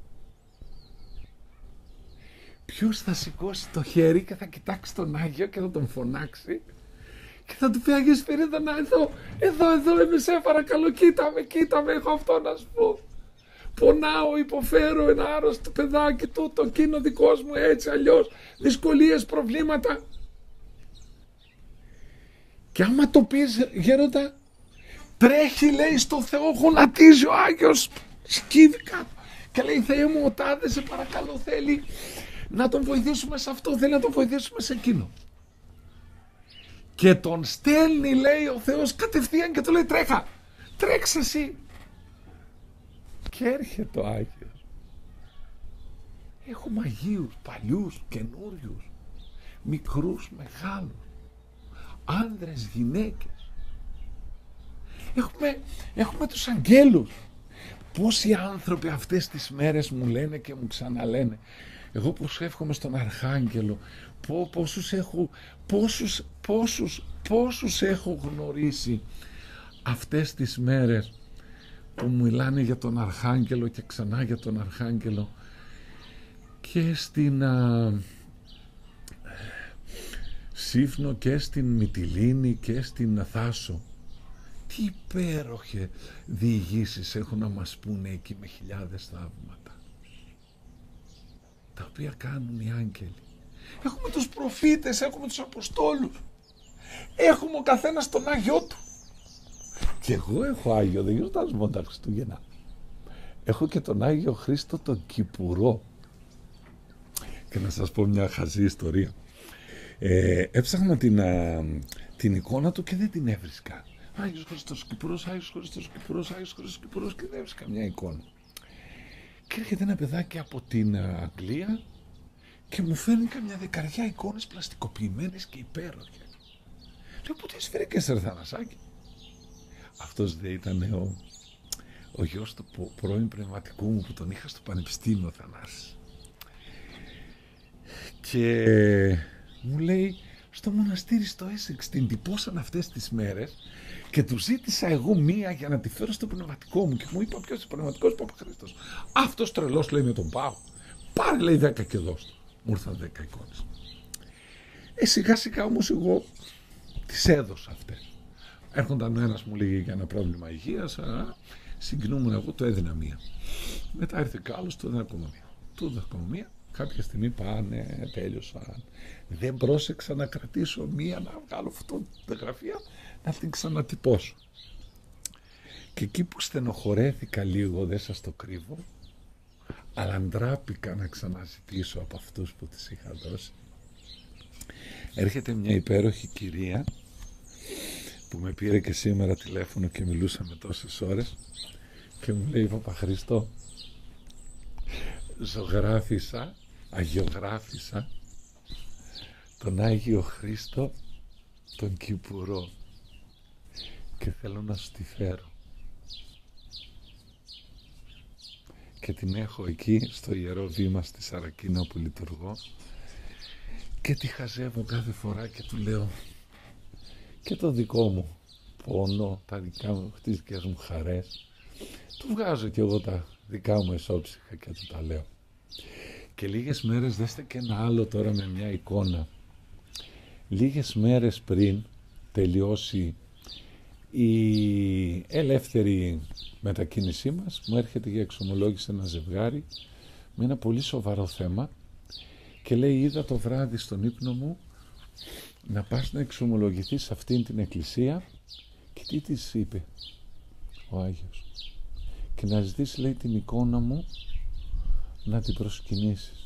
Ποιος θα σηκώσει το χέρι και θα κοιτάξει τον Άγιο και θα τον φωνάξει και θα του πει, Άγιε Σπυρίδωνα, εδώ, εδώ, εδώ είμαι, σε παρακαλώ, κοίτα με, κοίτα με, έχω αυτό να σου πω. Πονάω, υποφέρω, ένα άρρωστο παιδάκι, τούτο, εκείνο δικός μου, έτσι, αλλιώς, δυσκολίες, προβλήματα. Και άμα το πεις, γέροντα, τρέχει, λέει, στο Θεό, γονατίζει ο Άγιος, σκύβει κάτω και λέει, Θεέ μου, ο τάδε, σε παρακαλώ, θέλει να τον βοηθήσουμε σε αυτό, θέλει να τον βοηθήσουμε σε εκείνο. Και τον στέλνει, λέει, ο Θεός κατευθείαν και του λέει, τρέχα, τρέξε εσύ. Και έρχεται ο Άγιος. Έχουμε Αγίους, παλιούς, καινούριους, μικρούς, μεγάλους, άνδρες, γυναίκες. Έχουμε, έχουμε τους αγγέλους. Πόσοι άνθρωποι αυτές τις μέρες μου λένε και μου ξαναλένε, εγώ προσεύχομαι στον Αρχάγγελο, πω, πόσους, έχω, πόσους, πόσους, πόσους έχω γνωρίσει αυτές τις μέρες που μου μιλάνε για τον Αρχάγγελο και ξανά για τον Αρχάγγελο, και στην α, Σύφνο και στην Μυτιλήνη και στην Θάσο. Τι υπέροχε διηγήσεις έχουν να μας πούνε εκεί με χιλιάδες θαύματα, τα οποία κάνουν οι άγγελοι. Έχουμε τους προφήτες, έχουμε τους Αποστόλους, έχουμε ο καθένας τον Άγιο του. Και εγώ έχω Άγιο, δεν γιορτάζω μόνο τα Χριστούγεννα. Έχω και τον Άγιο Χρήστο τον Κυπουρό. Και να σας πω μια χαζή ιστορία. Ε, έψαχνα την, α, την εικόνα του και δεν την έβρισκα. Άγιος Χριστός Κυπουρός, Άγιος Χριστός Κυπουρός, Άγιος Χριστός Κυπουρός, και δεν έβρισκα μια εικόνα. Και έρχεται ένα παιδάκι από την Αγγλία και μου φέρνει καμιά δεκαριά εικόνες πλαστικοποιημένες και υπέροχες. Λέω, πού τις φέρηκες, ρε Θανασάκη? Αυτός δεν ήταν ο, ο γιος του πρώην πνευματικού μου που τον είχα στο πανεπιστήμιο, Θανάση. Και μου λέει, στο μοναστήρι στο Έσεξ. Την τυπώσαν αυτές τις μέρες και του ζήτησα εγώ μία για να τη φέρω στο πνευματικό μου και μου είπα ποιος είναι πνευματικός, Παπαχρήστος. Αυτός τρελός, λέει, με τον πάω. Πάρε, λέει, δέκα και δώσ' του. Μου ήρθαν δέκα εικόνες. Ε, σιγά σιγά όμως εγώ τις έδωσα αυτές. Έρχονταν ένας, μου λέγει για ένα πρόβλημα υγείας, α, συγκινούμουν, εγώ το έδινα μία. Μετά ήρθε κι άλλος, το έδινα ακόμα μία. Του έδινα ακόμα μία. Κάποια στιγμή πάνε, τέλειωσαν. Δεν πρόσεξα να κρατήσω μία, να βγάλω φωτογραφία, να την ξανατυπώσω. Και εκεί που στενοχωρέθηκα λίγο, δεν σας το κρύβω, αλλά ντράπηκα να ξαναζητήσω από αυτούς που τις είχα δώσει. Έρχεται μια υπέροχη κυρία που με πήρε και σήμερα τηλέφωνο και μιλούσαμε τόσες ώρες και μου λέει, Παπαχρήστο, ζωγράφισα, αγιογράφησα τον Άγιο Χρήστο τον Κυπουρό και θέλω να σου τη φέρω. Και την έχω εκεί στο Ιερό Βήμα στη Σαρακίνα που λειτουργώ και τη χαζεύω κάθε φορά και του λέω και το δικό μου πόνο, τα δικά μου, τις δικές μου χαρές, του βγάζω και εγώ τα δικά μου εσώψυχα και του τα λέω. Και λίγες μέρες, δέστε και ένα άλλο τώρα με μια εικόνα, λίγες μέρες πριν τελειώσει η ελεύθερη μετακίνησή μας, μου έρχεται για εξομολόγηση ένα ζευγάρι με ένα πολύ σοβαρό θέμα και λέει, είδα το βράδυ στον ύπνο μου να πας να εξομολογηθείς σε αυτήν την εκκλησία και τι της είπε ο Άγιος, και να ζητήσει, λέει, την εικόνα μου να την προσκυνήσεις.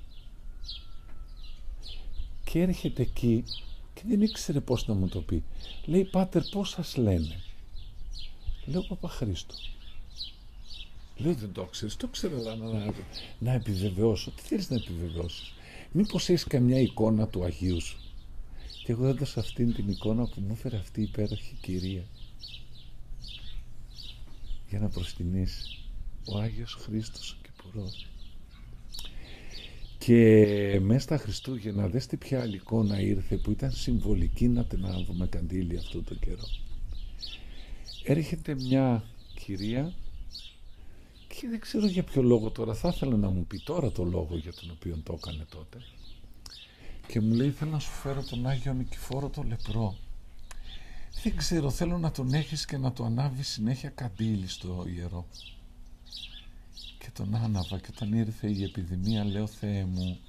Και έρχεται εκεί και δεν ήξερε πώς να μου το πει. Λέει, Πάτερ, πώς σας λένε? Λέω, Παπαχρήστο. Λέω, δεν το ξέρεις? Το ξέρω, αλλά να, να, να επιβεβαιώσω. Τι θέλεις να επιβεβαιώσεις? Μήπως έχεις καμιά εικόνα του Αγίου σου? Και εγώ έδωσα αυτήν την εικόνα που μου έφερε αυτή η υπέροχη κυρία για να προσκυνήσει ο Άγιος Χρήστος ο Κυπουρός. Και μέσα στα Χριστούγεννα, δέστε ποια άλλη εικόνα ήρθε που ήταν συμβολική να την ανάβουμε καντήλι αυτό το καιρό. Έρχεται μια κυρία και δεν ξέρω για ποιο λόγο τώρα, θα ήθελα να μου πει τώρα το λόγο για τον οποίο το έκανε τότε, και μου λέει, θέλω να σου φέρω τον Άγιο Νικηφόρο το λεπρό. Δεν ξέρω, θέλω να τον έχεις και να το ανάβεις συνέχεια καντήλι στο ιερό. Και τον άναβα και όταν ήρθε η επιδημία λέω, Θεέ μου,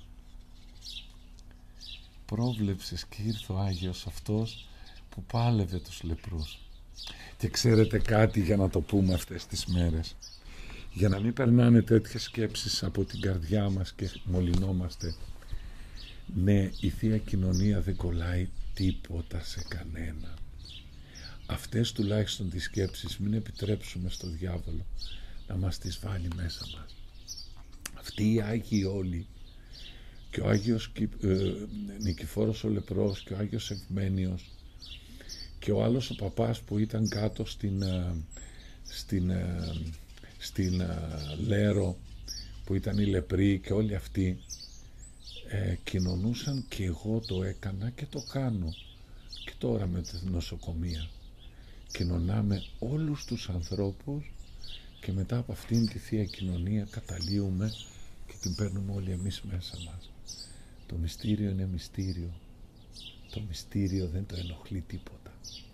πρόβλεψες και ήρθε ο Άγιος αυτός που πάλευε τους λεπρούς. Και ξέρετε κάτι, για να το πούμε αυτές τις μέρες, για να μην περνάνε τέτοιες σκέψεις από την καρδιά μας και μολυνόμαστε. Ναι, η Θεία Κοινωνία δεν κολλάει τίποτα σε κανένα. Αυτές τουλάχιστον τις σκέψεις μην επιτρέψουμε στο διάβολο να μας τις βάλει μέσα μας. Αυτοί οι Άγιοι όλοι, και ο Άγιος ε, Νικηφόρος ο Λεπρός και ο Άγιος Ευμένιος και ο άλλος ο παπάς που ήταν κάτω στην, στην, στην Λέρο που ήταν οι λεπροί, και όλοι αυτοί ε, κοινωνούσαν, και εγώ το έκανα και το κάνω και τώρα με τη νοσοκομεία. Κοινωνάμε όλους τους ανθρώπους και μετά από αυτήν τη Θεία Κοινωνία καταλύουμε και την παίρνουμε όλοι εμείς μέσα μας. Το μυστήριο είναι μυστήριο. Το μυστήριο δεν το ενοχλεί τίποτα.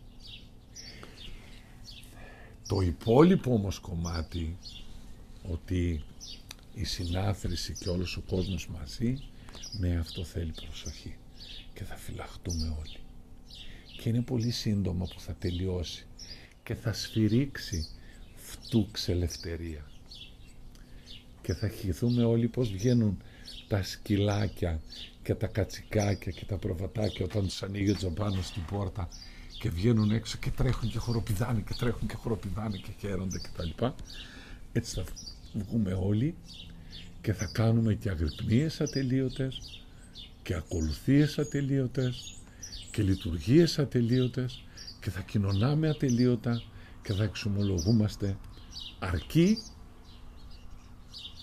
Το υπόλοιπο όμως κομμάτι, ότι η συνάθρηση και όλος ο κόσμος μαζί, ναι, αυτό θέλει προσοχή και θα φυλαχτούμε όλοι. Και είναι πολύ σύντομα που θα τελειώσει και θα σφυρίξει φτούξ ελευθερία. Και θα χυθούμε όλοι πώς βγαίνουν τα σκυλάκια και τα κατσικάκια και τα προβατάκια όταν τους ανοίγει ο τζαμπάνος στην πόρτα και βγαίνουν έξω και τρέχουν και χοροπηδάνε και τρέχουν και χοροπηδάνε και χαίρονται κτλ. Έτσι θα βγούμε όλοι και θα κάνουμε και αγρυπνίες ατελείωτες και ακολουθίες ατελείωτες και λειτουργίες ατελείωτες και θα κοινωνάμε ατελείωτα και θα εξομολογούμαστε, αρκεί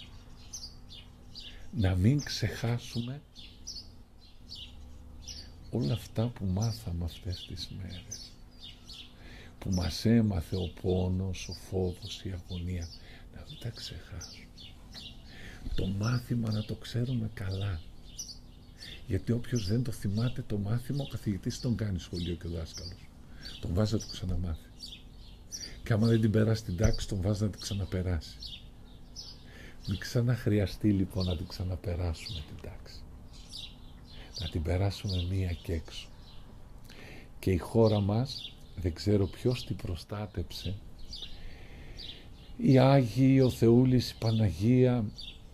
να μην ξεχάσουμε όλα αυτά που μάθαμε αυτές τις μέρες, που μας έμαθε ο πόνος, ο φόβος, η αγωνία, να μην τα ξεχάσουμε. Το μάθημα να το ξέρουμε καλά. Γιατί όποιος δεν το θυμάται το μάθημα, ο καθηγητής τον κάνει σχολείο και ο δάσκαλος. Τον βάζει να το ξαναμάθει. Και άμα δεν την περάσει την τάξη, τον βάζει να την ξαναπεράσει. Μην ξαναχρειαστεί λοιπόν να την ξαναπεράσουμε την τάξη. Να την περάσουμε μία και έξω. Και η χώρα μας, δεν ξέρω ποιος την προστάτεψε, οι Άγιοι, ο Θεούλης, η Παναγία,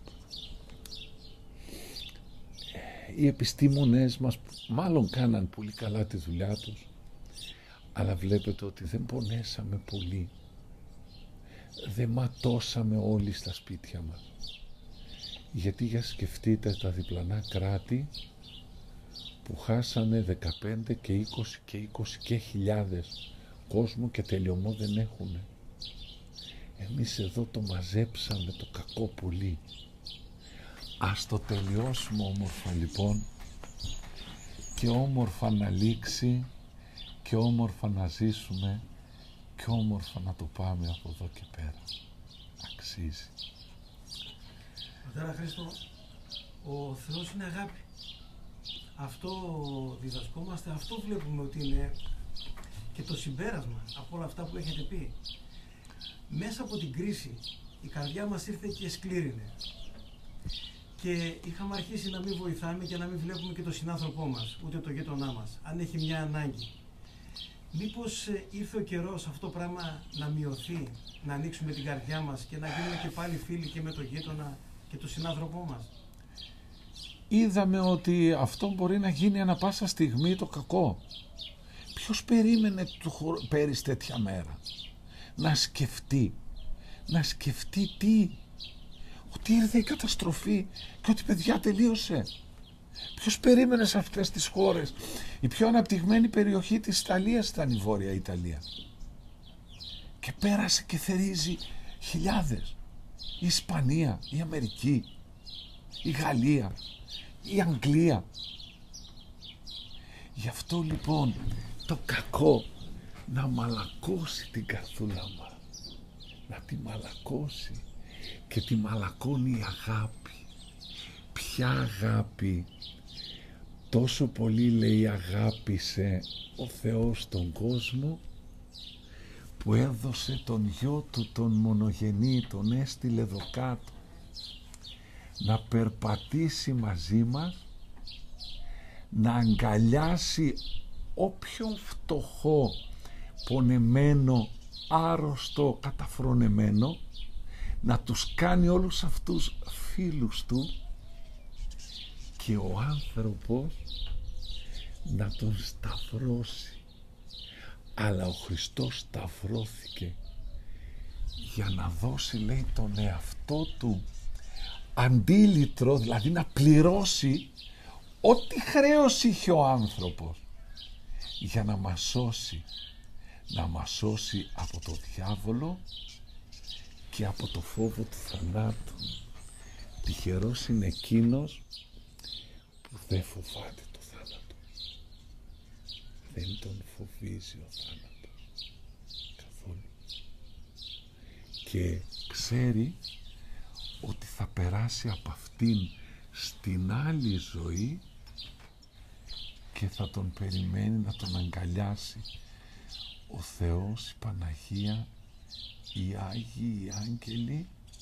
οι επιστήμονες μας μάλλον κάναν πολύ καλά τη δουλειά τους, αλλά βλέπετε ότι δεν πονέσαμε πολύ, δεν ματώσαμε όλοι στα σπίτια μας. Γιατί για σκεφτείτε τα διπλανά κράτη που χάσανε δεκαπέντε και είκοσι και είκοσι και χιλιάδες κόσμο και τελειωμό δεν έχουνε. Εμείς εδώ το μαζέψαμε το κακό πολύ. Ας το τελειώσουμε όμορφα λοιπόν, και όμορφα να λήξει, και όμορφα να ζήσουμε, και όμορφα να το πάμε από εδώ και πέρα. Αξίζει. Πατέρα Χρήστο, ο Θεός είναι αγάπη. Αυτό διδασκόμαστε, αυτό βλέπουμε ότι είναι και το συμπέρασμα από όλα αυτά που έχετε πει. Μέσα από την κρίση η καρδιά μας ήρθε και σκλήρινε. Και είχαμε αρχίσει να μην βοηθάμε και να μην βλέπουμε και τον συνάνθρωπό μας, ούτε το γείτονά μας, αν έχει μια ανάγκη. Μήπως ήρθε ο καιρός αυτό το πράγμα να μειωθεί, να ανοίξουμε την καρδιά μας και να γίνουμε και πάλι φίλοι και με τον γείτονα και τον συνάνθρωπό μας? Είδαμε ότι αυτό μπορεί να γίνει ανα πάσα στιγμή το κακό. Ποιος περίμενε του πέρυσι τέτοια μέρα? Να σκεφτεί, να σκεφτεί τι? Ότι ήρθε η καταστροφή και ότι παιδιά τελείωσε. Ποιος περίμενε σε αυτές τις χώρες? Η πιο αναπτυγμένη περιοχή της Ιταλίας ήταν η Βόρεια Ιταλία. Και πέρασε και θερίζει χιλιάδες. Η Ισπανία, η Αμερική, η Γαλλία, η Αγγλία. Γι' αυτό λοιπόν το κακό να μαλακώσει την καρδούλα μας. Να τη μαλακώσει. Και τη μαλακώνει η αγάπη. Ποια αγάπη? Τόσο πολύ λέει αγάπησε ο Θεός τον κόσμο, που έδωσε τον γιο του τον μονογενή, τον έστειλε εδώ κάτω να περπατήσει μαζί μας, να αγκαλιάσει όποιον φτωχό, πονεμένο, άρρωστο, καταφρονεμένο, να τους κάνει όλους αυτούς φίλους του, και ο άνθρωπος να τον σταυρώσει. Αλλά ο Χριστός σταυρώθηκε για να δώσει, λέει, τον εαυτό του αντίλητρο, δηλαδή να πληρώσει ό,τι χρέος είχε ο άνθρωπος, για να μας σώσει, να μας σώσει από το διάβολο και από το φόβο του θανάτου. Τυχερός είναι εκείνος που δεν φοβάται το θάνατο. Δεν τον φοβίζει ο θάνατος καθόλου. Και ξέρει ότι θα περάσει από αυτήν στην άλλη ζωή και θα τον περιμένει να τον αγκαλιάσει ο Θεός, η Παναγία, οι Άγιοι, οι Άγγελοι.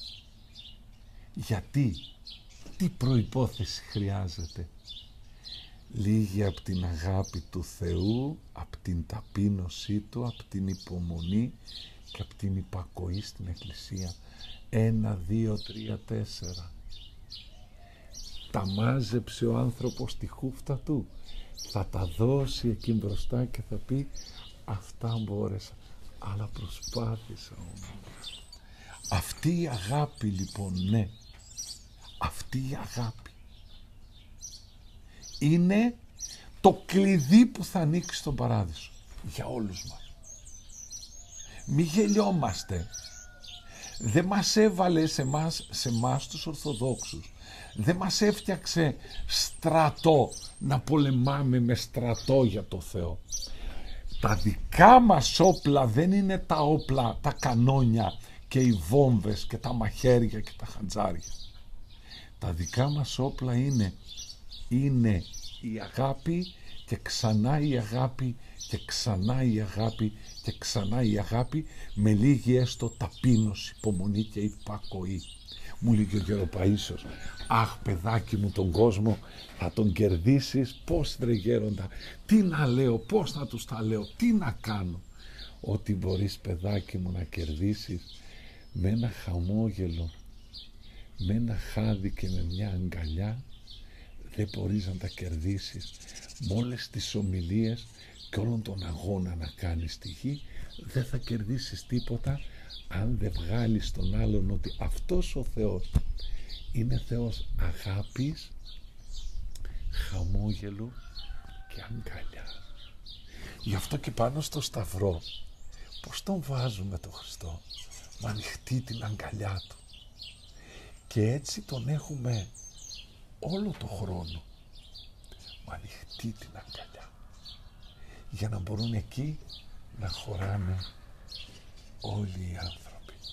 Γιατί? Τι προϋπόθεση χρειάζεται? Λίγη από την αγάπη του Θεού, από την ταπείνωσή του, από την υπομονή και από την υπακοή στην Εκκλησία. Ένα, δύο, τρία, τέσσερα. Τα μάζεψε ο άνθρωπος στη χούφτα του. Θα τα δώσει εκεί μπροστά και θα πει αυτά μπόρεσα, αλλά προσπάθησα όμως. Αυτή η αγάπη λοιπόν, ναι, αυτή η αγάπη είναι το κλειδί που θα ανοίξει τον παράδεισο για όλους μας. Μη γελιόμαστε. Δεν μας έβαλε σε μας, σε μας τους Ορθοδόξους, Δεν μας έφτιαξε στρατό να πολεμάμε με στρατό για το Θεό. Τα δικά μας όπλα δεν είναι τα όπλα, τα κανόνια και οι βόμβες και τα μαχαίρια και τα χαντζάρια. Τα δικά μας όπλα είναι, είναι η αγάπη και ξανά η αγάπη και ξανά η αγάπη και ξανά η αγάπη, με λίγη έστω ταπείνωση, υπομονή και υπακοή. Μου λέγει ο Γεροπαΐσιος, αχ παιδάκι μου, τον κόσμο θα τον κερδίσεις, πώς βρε γέροντα, τι να λέω, πώς να τους τα λέω, τι να κάνω. Ό,τι μπορείς παιδάκι μου να κερδίσεις με ένα χαμόγελο, με ένα χάδι και με μια αγκαλιά, δεν μπορείς να τα κερδίσεις με όλες τις ομιλίες και όλον τον αγώνα να κάνεις στη γη. Δεν θα κερδίσεις τίποτα αν δεν βγάλεις τον άλλον ότι αυτός ο Θεός είναι Θεός αγάπης, χαμόγελου και αγκαλιά. Γι' αυτό και πάνω στο Σταυρό πως τον βάζουμε τον Χριστό, με ανοιχτή την αγκαλιά του, και έτσι τον έχουμε όλο το χρόνο, με ανοιχτή την αγκαλιά, για να μπορούν εκεί να χωράνε όλοι οι άνθρωποι.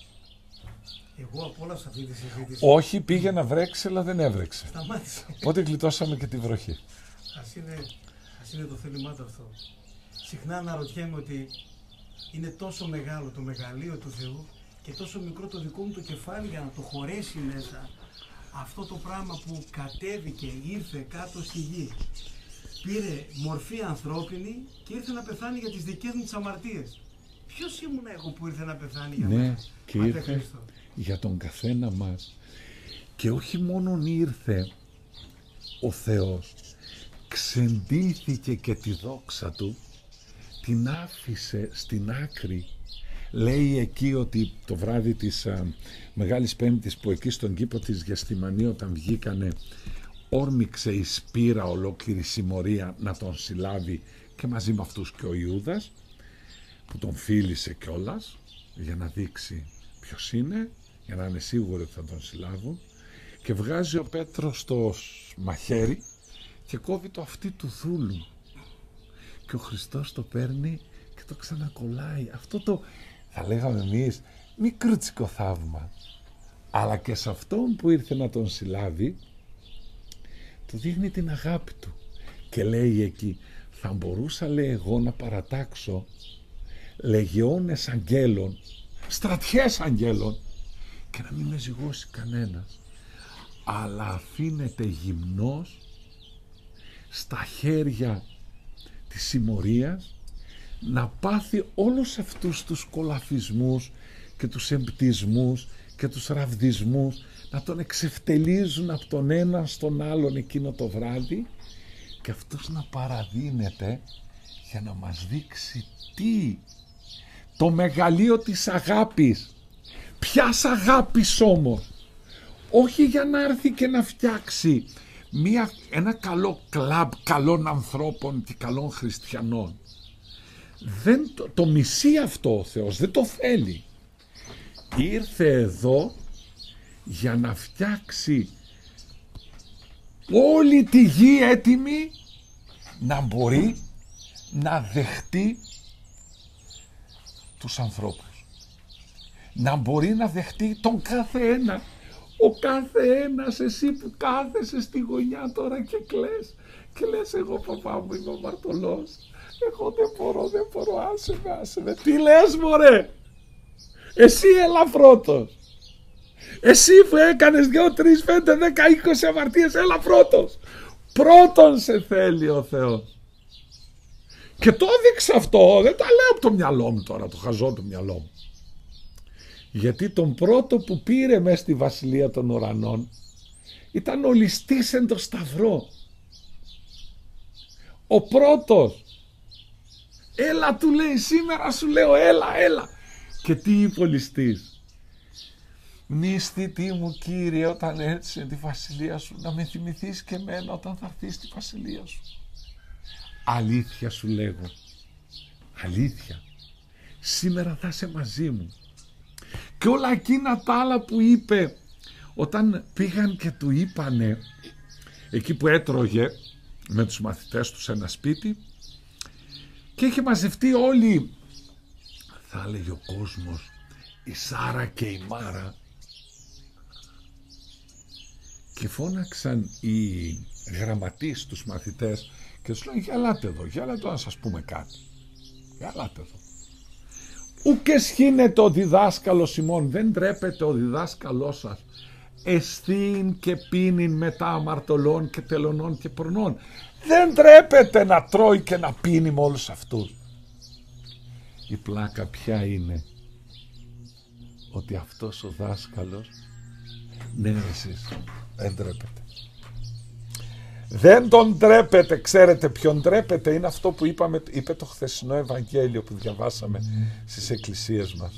Εγώ απόλαυσα αυτή τη συζήτηση. Όχι, πήγε να βρέξει, αλλά δεν έβρεξε. Σταμάτησε. Οπότε γλιτώσαμε και τη βροχή. Ας είναι, ας είναι το θέλημά του αυτό. Συχνά αναρωτιέμαι ότι είναι τόσο μεγάλο το μεγαλείο του Θεού και τόσο μικρό το δικό μου το κεφάλι για να το χωρέσει μέσα αυτό το πράγμα που κατέβηκε, ήρθε κάτω στη γη. Πήρε μορφή ανθρώπινη και ήρθε να πεθάνει για τις δικές μου τις αμαρτίες. Ποιος ήμουν εγώ που ήρθε να πεθάνει για ναι, μένα? Και ήρθε για τον καθένα μας. Και όχι μόνον ήρθε ο Θεός, ξεντήθηκε και τη δόξα του, την άφησε στην άκρη. Λέει εκεί ότι το βράδυ της α, Μεγάλης Πέμπτης, που εκεί στον κήπο της Γεστημανή όταν βγήκανε, όρμηξε η σπήρα ολόκληρη συμμορία να τον συλλάβει, και μαζί με αυτούς και ο Ιούδας, που τον φίλησε κιόλας για να δείξει ποιος είναι, για να είναι σίγουροι ότι θα τον συλλάβουν, και βγάζει ο Πέτρος το μαχαίρι και κόβει το αυτί του δούλου, και ο Χριστός το παίρνει και το ξανακολλάει. Αυτό το, θα λέγαμε εμείς, μικρούτσικο θαύμα, αλλά και σε αυτόν που ήρθε να τον συλλάβει του δείχνει την αγάπη του και λέει εκεί, θα μπορούσα, λέει, εγώ να παρατάξω λεγεώνες αγγέλων, στρατιές αγγέλων, και να μην με ζυγώσει κανένας, αλλά αφήνεται γυμνός στα χέρια της συμμορίας να πάθει όλους αυτούς τους κολαφισμούς και τους εμπτισμούς και τους ραβδισμούς, να τον εξευτελίζουν από τον ένα στον άλλον εκείνο το βράδυ, και αυτός να παραδίνεται για να μας δείξει τι? Το μεγαλείο της αγάπης. Ποιας αγάπης όμως? Όχι για να έρθει και να φτιάξει μια, ένα καλό κλαμπ καλών ανθρώπων και καλών χριστιανών. Δεν το, το μισεί αυτό ο Θεός, δεν το θέλει. Ήρθε εδώ για να φτιάξει όλη τη γη έτοιμη να μπορεί να δεχτεί τους ανθρώπους, να μπορεί να δεχτεί τον κάθε ένα. Ο κάθε ένας, εσύ που κάθεσαι στη γωνιά τώρα και κλαις και λες, εγώ παπά μου είμαι αμαρτωλός, εγώ δεν μπορώ, δεν μπορώ, άσε με, άσε με. Τι λες μωρέ? Εσύ έλα πρώτος. Εσύ που έκανες δύο, τρεις, πέντε, δέκα, είκοσι αμαρτίες, έλα πρώτος. Πρώτον σε θέλει ο Θεός. Και το έδειξε αυτό, δεν τα λέω από το μυαλό μου τώρα, το χαζό το μυαλό μου. Γιατί τον πρώτο που πήρε μέσα στη βασιλεία των ουρανών ήταν ο ληστής εν το σταυρό. Ο πρώτος. Έλα, του λέει, σήμερα σου λέω, έλα, έλα. Και τι είπε ο ληστής? Μνήσθητή μου Κύριε, όταν έρθεις τη βασιλεία σου, να με θυμηθείς και εμένα όταν θα έρθεις στη βασιλεία σου. Αλήθεια σου λέγω, αλήθεια, σήμερα θα είσαι μαζί μου. Και όλα εκείνα τα άλλα που είπε όταν πήγαν και του είπανε, εκεί που έτρωγε με τους μαθητές του σε ένα σπίτι, και είχε μαζευτεί όλη, θα έλεγε ο κόσμος, η Σάρα και η Μάρα, και φώναξαν οι γραμματείς τους μαθητές και τους λένε, γελάτε εδώ, γελάτε εδώ να σας πούμε κάτι, γελάτε εδώ. Ουκ εσχύνεται ο διδάσκαλος ημών, δεν τρέπεται ο διδάσκαλός σας, εσθήν και πίνειν μετά αμαρτωλών και τελωνών και πορνών. Δεν τρέπεται να τρώει και να πίνει με όλους αυτούς. Η πλάκα ποια είναι? Ότι αυτός ο δάσκαλος, ναι εσείς, δεν τρέπεται. Δεν τον τρέπεται. Ξέρετε ποιον τρέπεται? Είναι αυτό που είπαμε, είπε το χθεσινό Ευαγγέλιο που διαβάσαμε στις εκκλησίες μας.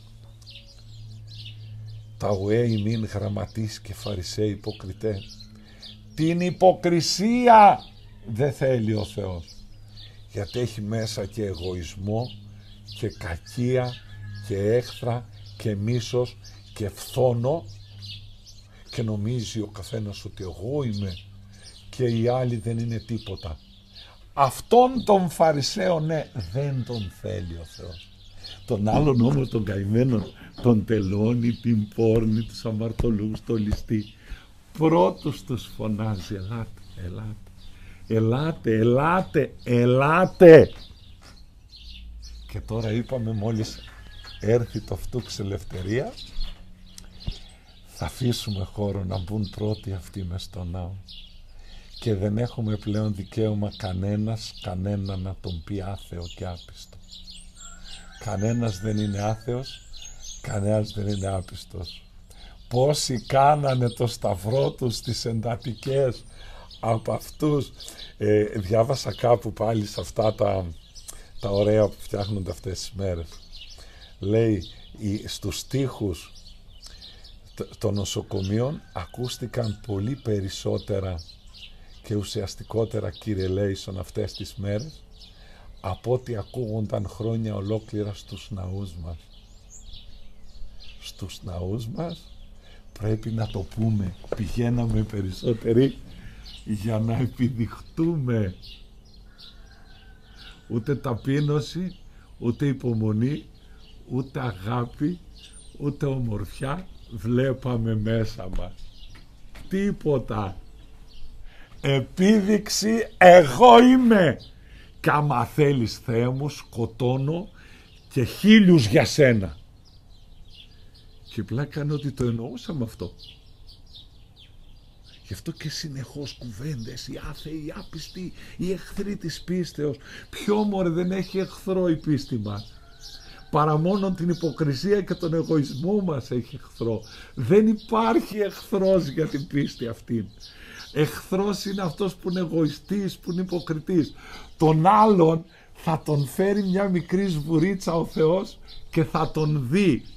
Τα ουέ ημίν γραμματείς και φαρισαίοι υποκριτέ. Την υποκρισία δεν θέλει ο Θεός, γιατί έχει μέσα και εγωισμό και κακία και έχθρα και μίσος και φθόνο, και νομίζει ο καθένας ότι εγώ είμαι και οι άλλοι δεν είναι τίποτα. Αυτόν τον Φαρισαίο, ναι, δεν τον θέλει ο Θεός. Τον άλλον όμως τον καημένο, τον τελώνει, την πόρνη, τους αμαρτωλούς, το ληστή, πρώτος τους φωνάζει, ελάτε, ελάτε, ελάτε, ελάτε, ελάτε. Και τώρα είπαμε, μόλις έρθει το φτούξ ελευθερία, θα αφήσουμε χώρο να μπουν πρώτοι αυτοί μες στον ναό, και δεν έχουμε πλέον δικαίωμα κανένας κανένα να τον πει άθεο και άπιστο. Κανένας δεν είναι άθεος, κανένας δεν είναι άπιστος. Πόσοι κάνανε το σταυρό τους στις εντατικές από αυτούς. Ε, διάβασα κάπου πάλι σε αυτά τα, τα ωραία που φτιάχνονται αυτές τις μέρες. Λέει, οι, στους στίχους των νοσοκομείων ακούστηκαν πολύ περισσότερα και ουσιαστικότερα κυρελέησον αυτές τις μέρες από ό,τι ακούγονταν χρόνια ολόκληρα στους ναούς μας. Στους ναούς μας πρέπει να το πούμε, πηγαίναμε περισσότεροι για να επιδειχτούμε. Ούτε ταπείνωση, ούτε υπομονή, ούτε αγάπη, ούτε ομορφιά βλέπαμε μέσα μας. Τίποτα. Επίδειξη εγώ είμαι. Κι άμα θέλεις Θεέ μου, σκοτώνω και χίλιους για σένα. Και πλάκα είναι ότι το εννοούσαμε αυτό. Γι' αυτό και συνεχώς κουβέντες, οι άθεοι, οι άπιστοι, οι εχθροί της πίστεως. Ποιο μωρέ δεν έχει εχθρό η πίστη μας? Παρά μόνο την υποκρισία και τον εγωισμό μας έχει εχθρό. Δεν υπάρχει εχθρός για την πίστη αυτή. Εχθρός είναι αυτός που είναι εγωιστής, που είναι υποκριτής. Τον άλλον θα τον φέρει μια μικρή σβουρίτσα ο Θεός και θα τον δει.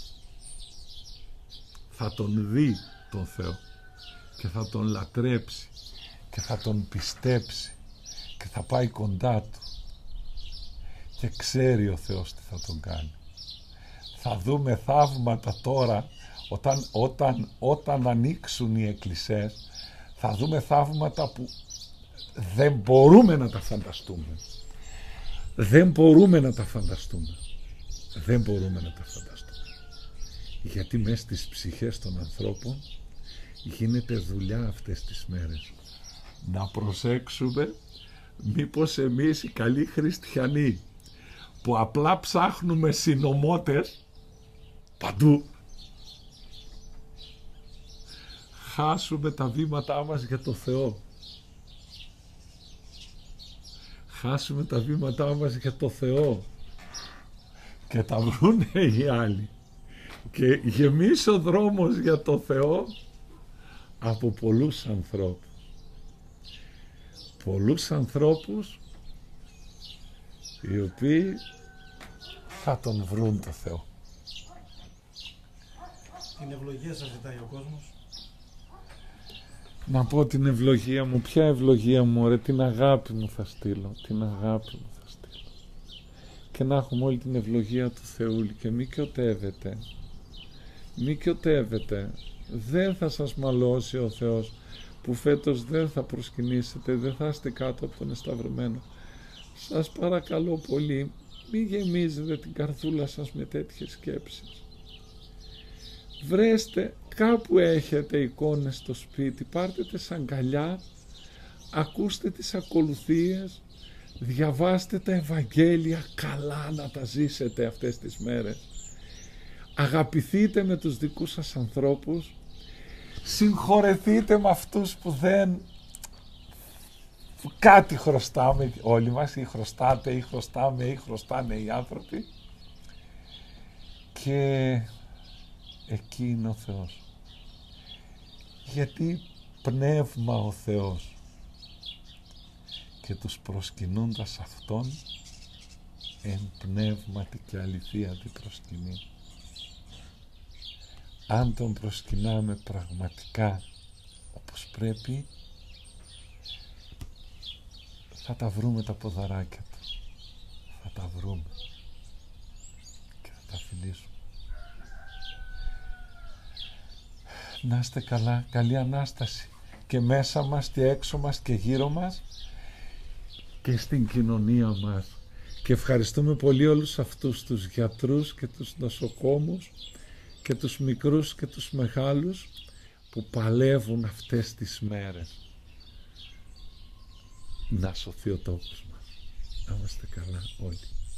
Θα τον δει τον Θεό και θα τον λατρέψει και θα τον πιστέψει και θα πάει κοντά του. Και ξέρει ο Θεός τι θα τον κάνει. Θα δούμε θαύματα τώρα, όταν, όταν, όταν ανοίξουν οι εκκλησίες, θα δούμε θαύματα που δεν μπορούμε να τα φανταστούμε. Δεν μπορούμε να τα φανταστούμε. Δεν μπορούμε να τα φανταστούμε. Γιατί μέσα στις ψυχές των ανθρώπων γίνεται δουλειά αυτές τις μέρες. Να προσέξουμε μήπως εμείς οι καλοί χριστιανοί που απλά ψάχνουμε συνωμότες παντού, χάσουμε τα βήματά μας για το Θεό. Χάσουμε τα βήματά μας για το Θεό και τα βρούνε οι άλλοι. Και γεμίσει ο δρόμος για το Θεό από πολλούς ανθρώπους. Πολλούς ανθρώπους οι οποίοι θα τον βρουν το Θεό. Την ευλογία σας ζητάει ο κόσμος. Να πω την ευλογία μου. Ποια ευλογία μου, ρε? Την αγάπη μου θα στείλω. Την αγάπη μου θα στείλω. Και να έχουμε όλη την ευλογία του Θεού. Και μη κοιοτεύετε. Μη κοιοτεύετε. δεν θα σας μαλώσει ο Θεός, που φέτος δεν θα προσκυνήσετε, δεν θα είστε κάτω από τον εσταυρωμένο. Σας παρακαλώ πολύ, μην γεμίζετε την καρδούλα σας με τέτοιες σκέψεις. Βρέστε, κάπου έχετε εικόνες στο σπίτι, πάρτε τις αγκαλιά, ακούστε τις ακολουθίες, διαβάστε τα Ευαγγέλια, καλά να τα ζήσετε αυτές τις μέρες. Αγαπηθείτε με τους δικούς σας ανθρώπους, συγχωρεθείτε με αυτούς που δεν... που κάτι χρωστάμε όλοι μας, ή χρωστάτε ή χρωστάμε ή χρωστάνε οι άνθρωποι, και εκεί είναι ο Θεός. Γιατί πνεύμα ο Θεός, και τους προσκυνούντας Αυτόν εν πνεύματι και αληθεία την προσκυνεί. Αν Τον προσκυνάμε πραγματικά όπως πρέπει, θα τα βρούμε τα ποδαράκια Του, θα τα βρούμε και θα τα φιλήσουμε. Να είστε καλά, καλή Ανάσταση και μέσα μας και έξω μας και γύρω μας και στην κοινωνία μας. Και ευχαριστούμε πολύ όλους αυτούς τους γιατρούς και τους νοσοκόμους και τους μικρούς και τους μεγάλους που παλεύουν αυτές τις μέρες. Να σωθεί ο τόπος μας. Να είμαστε καλά όλοι.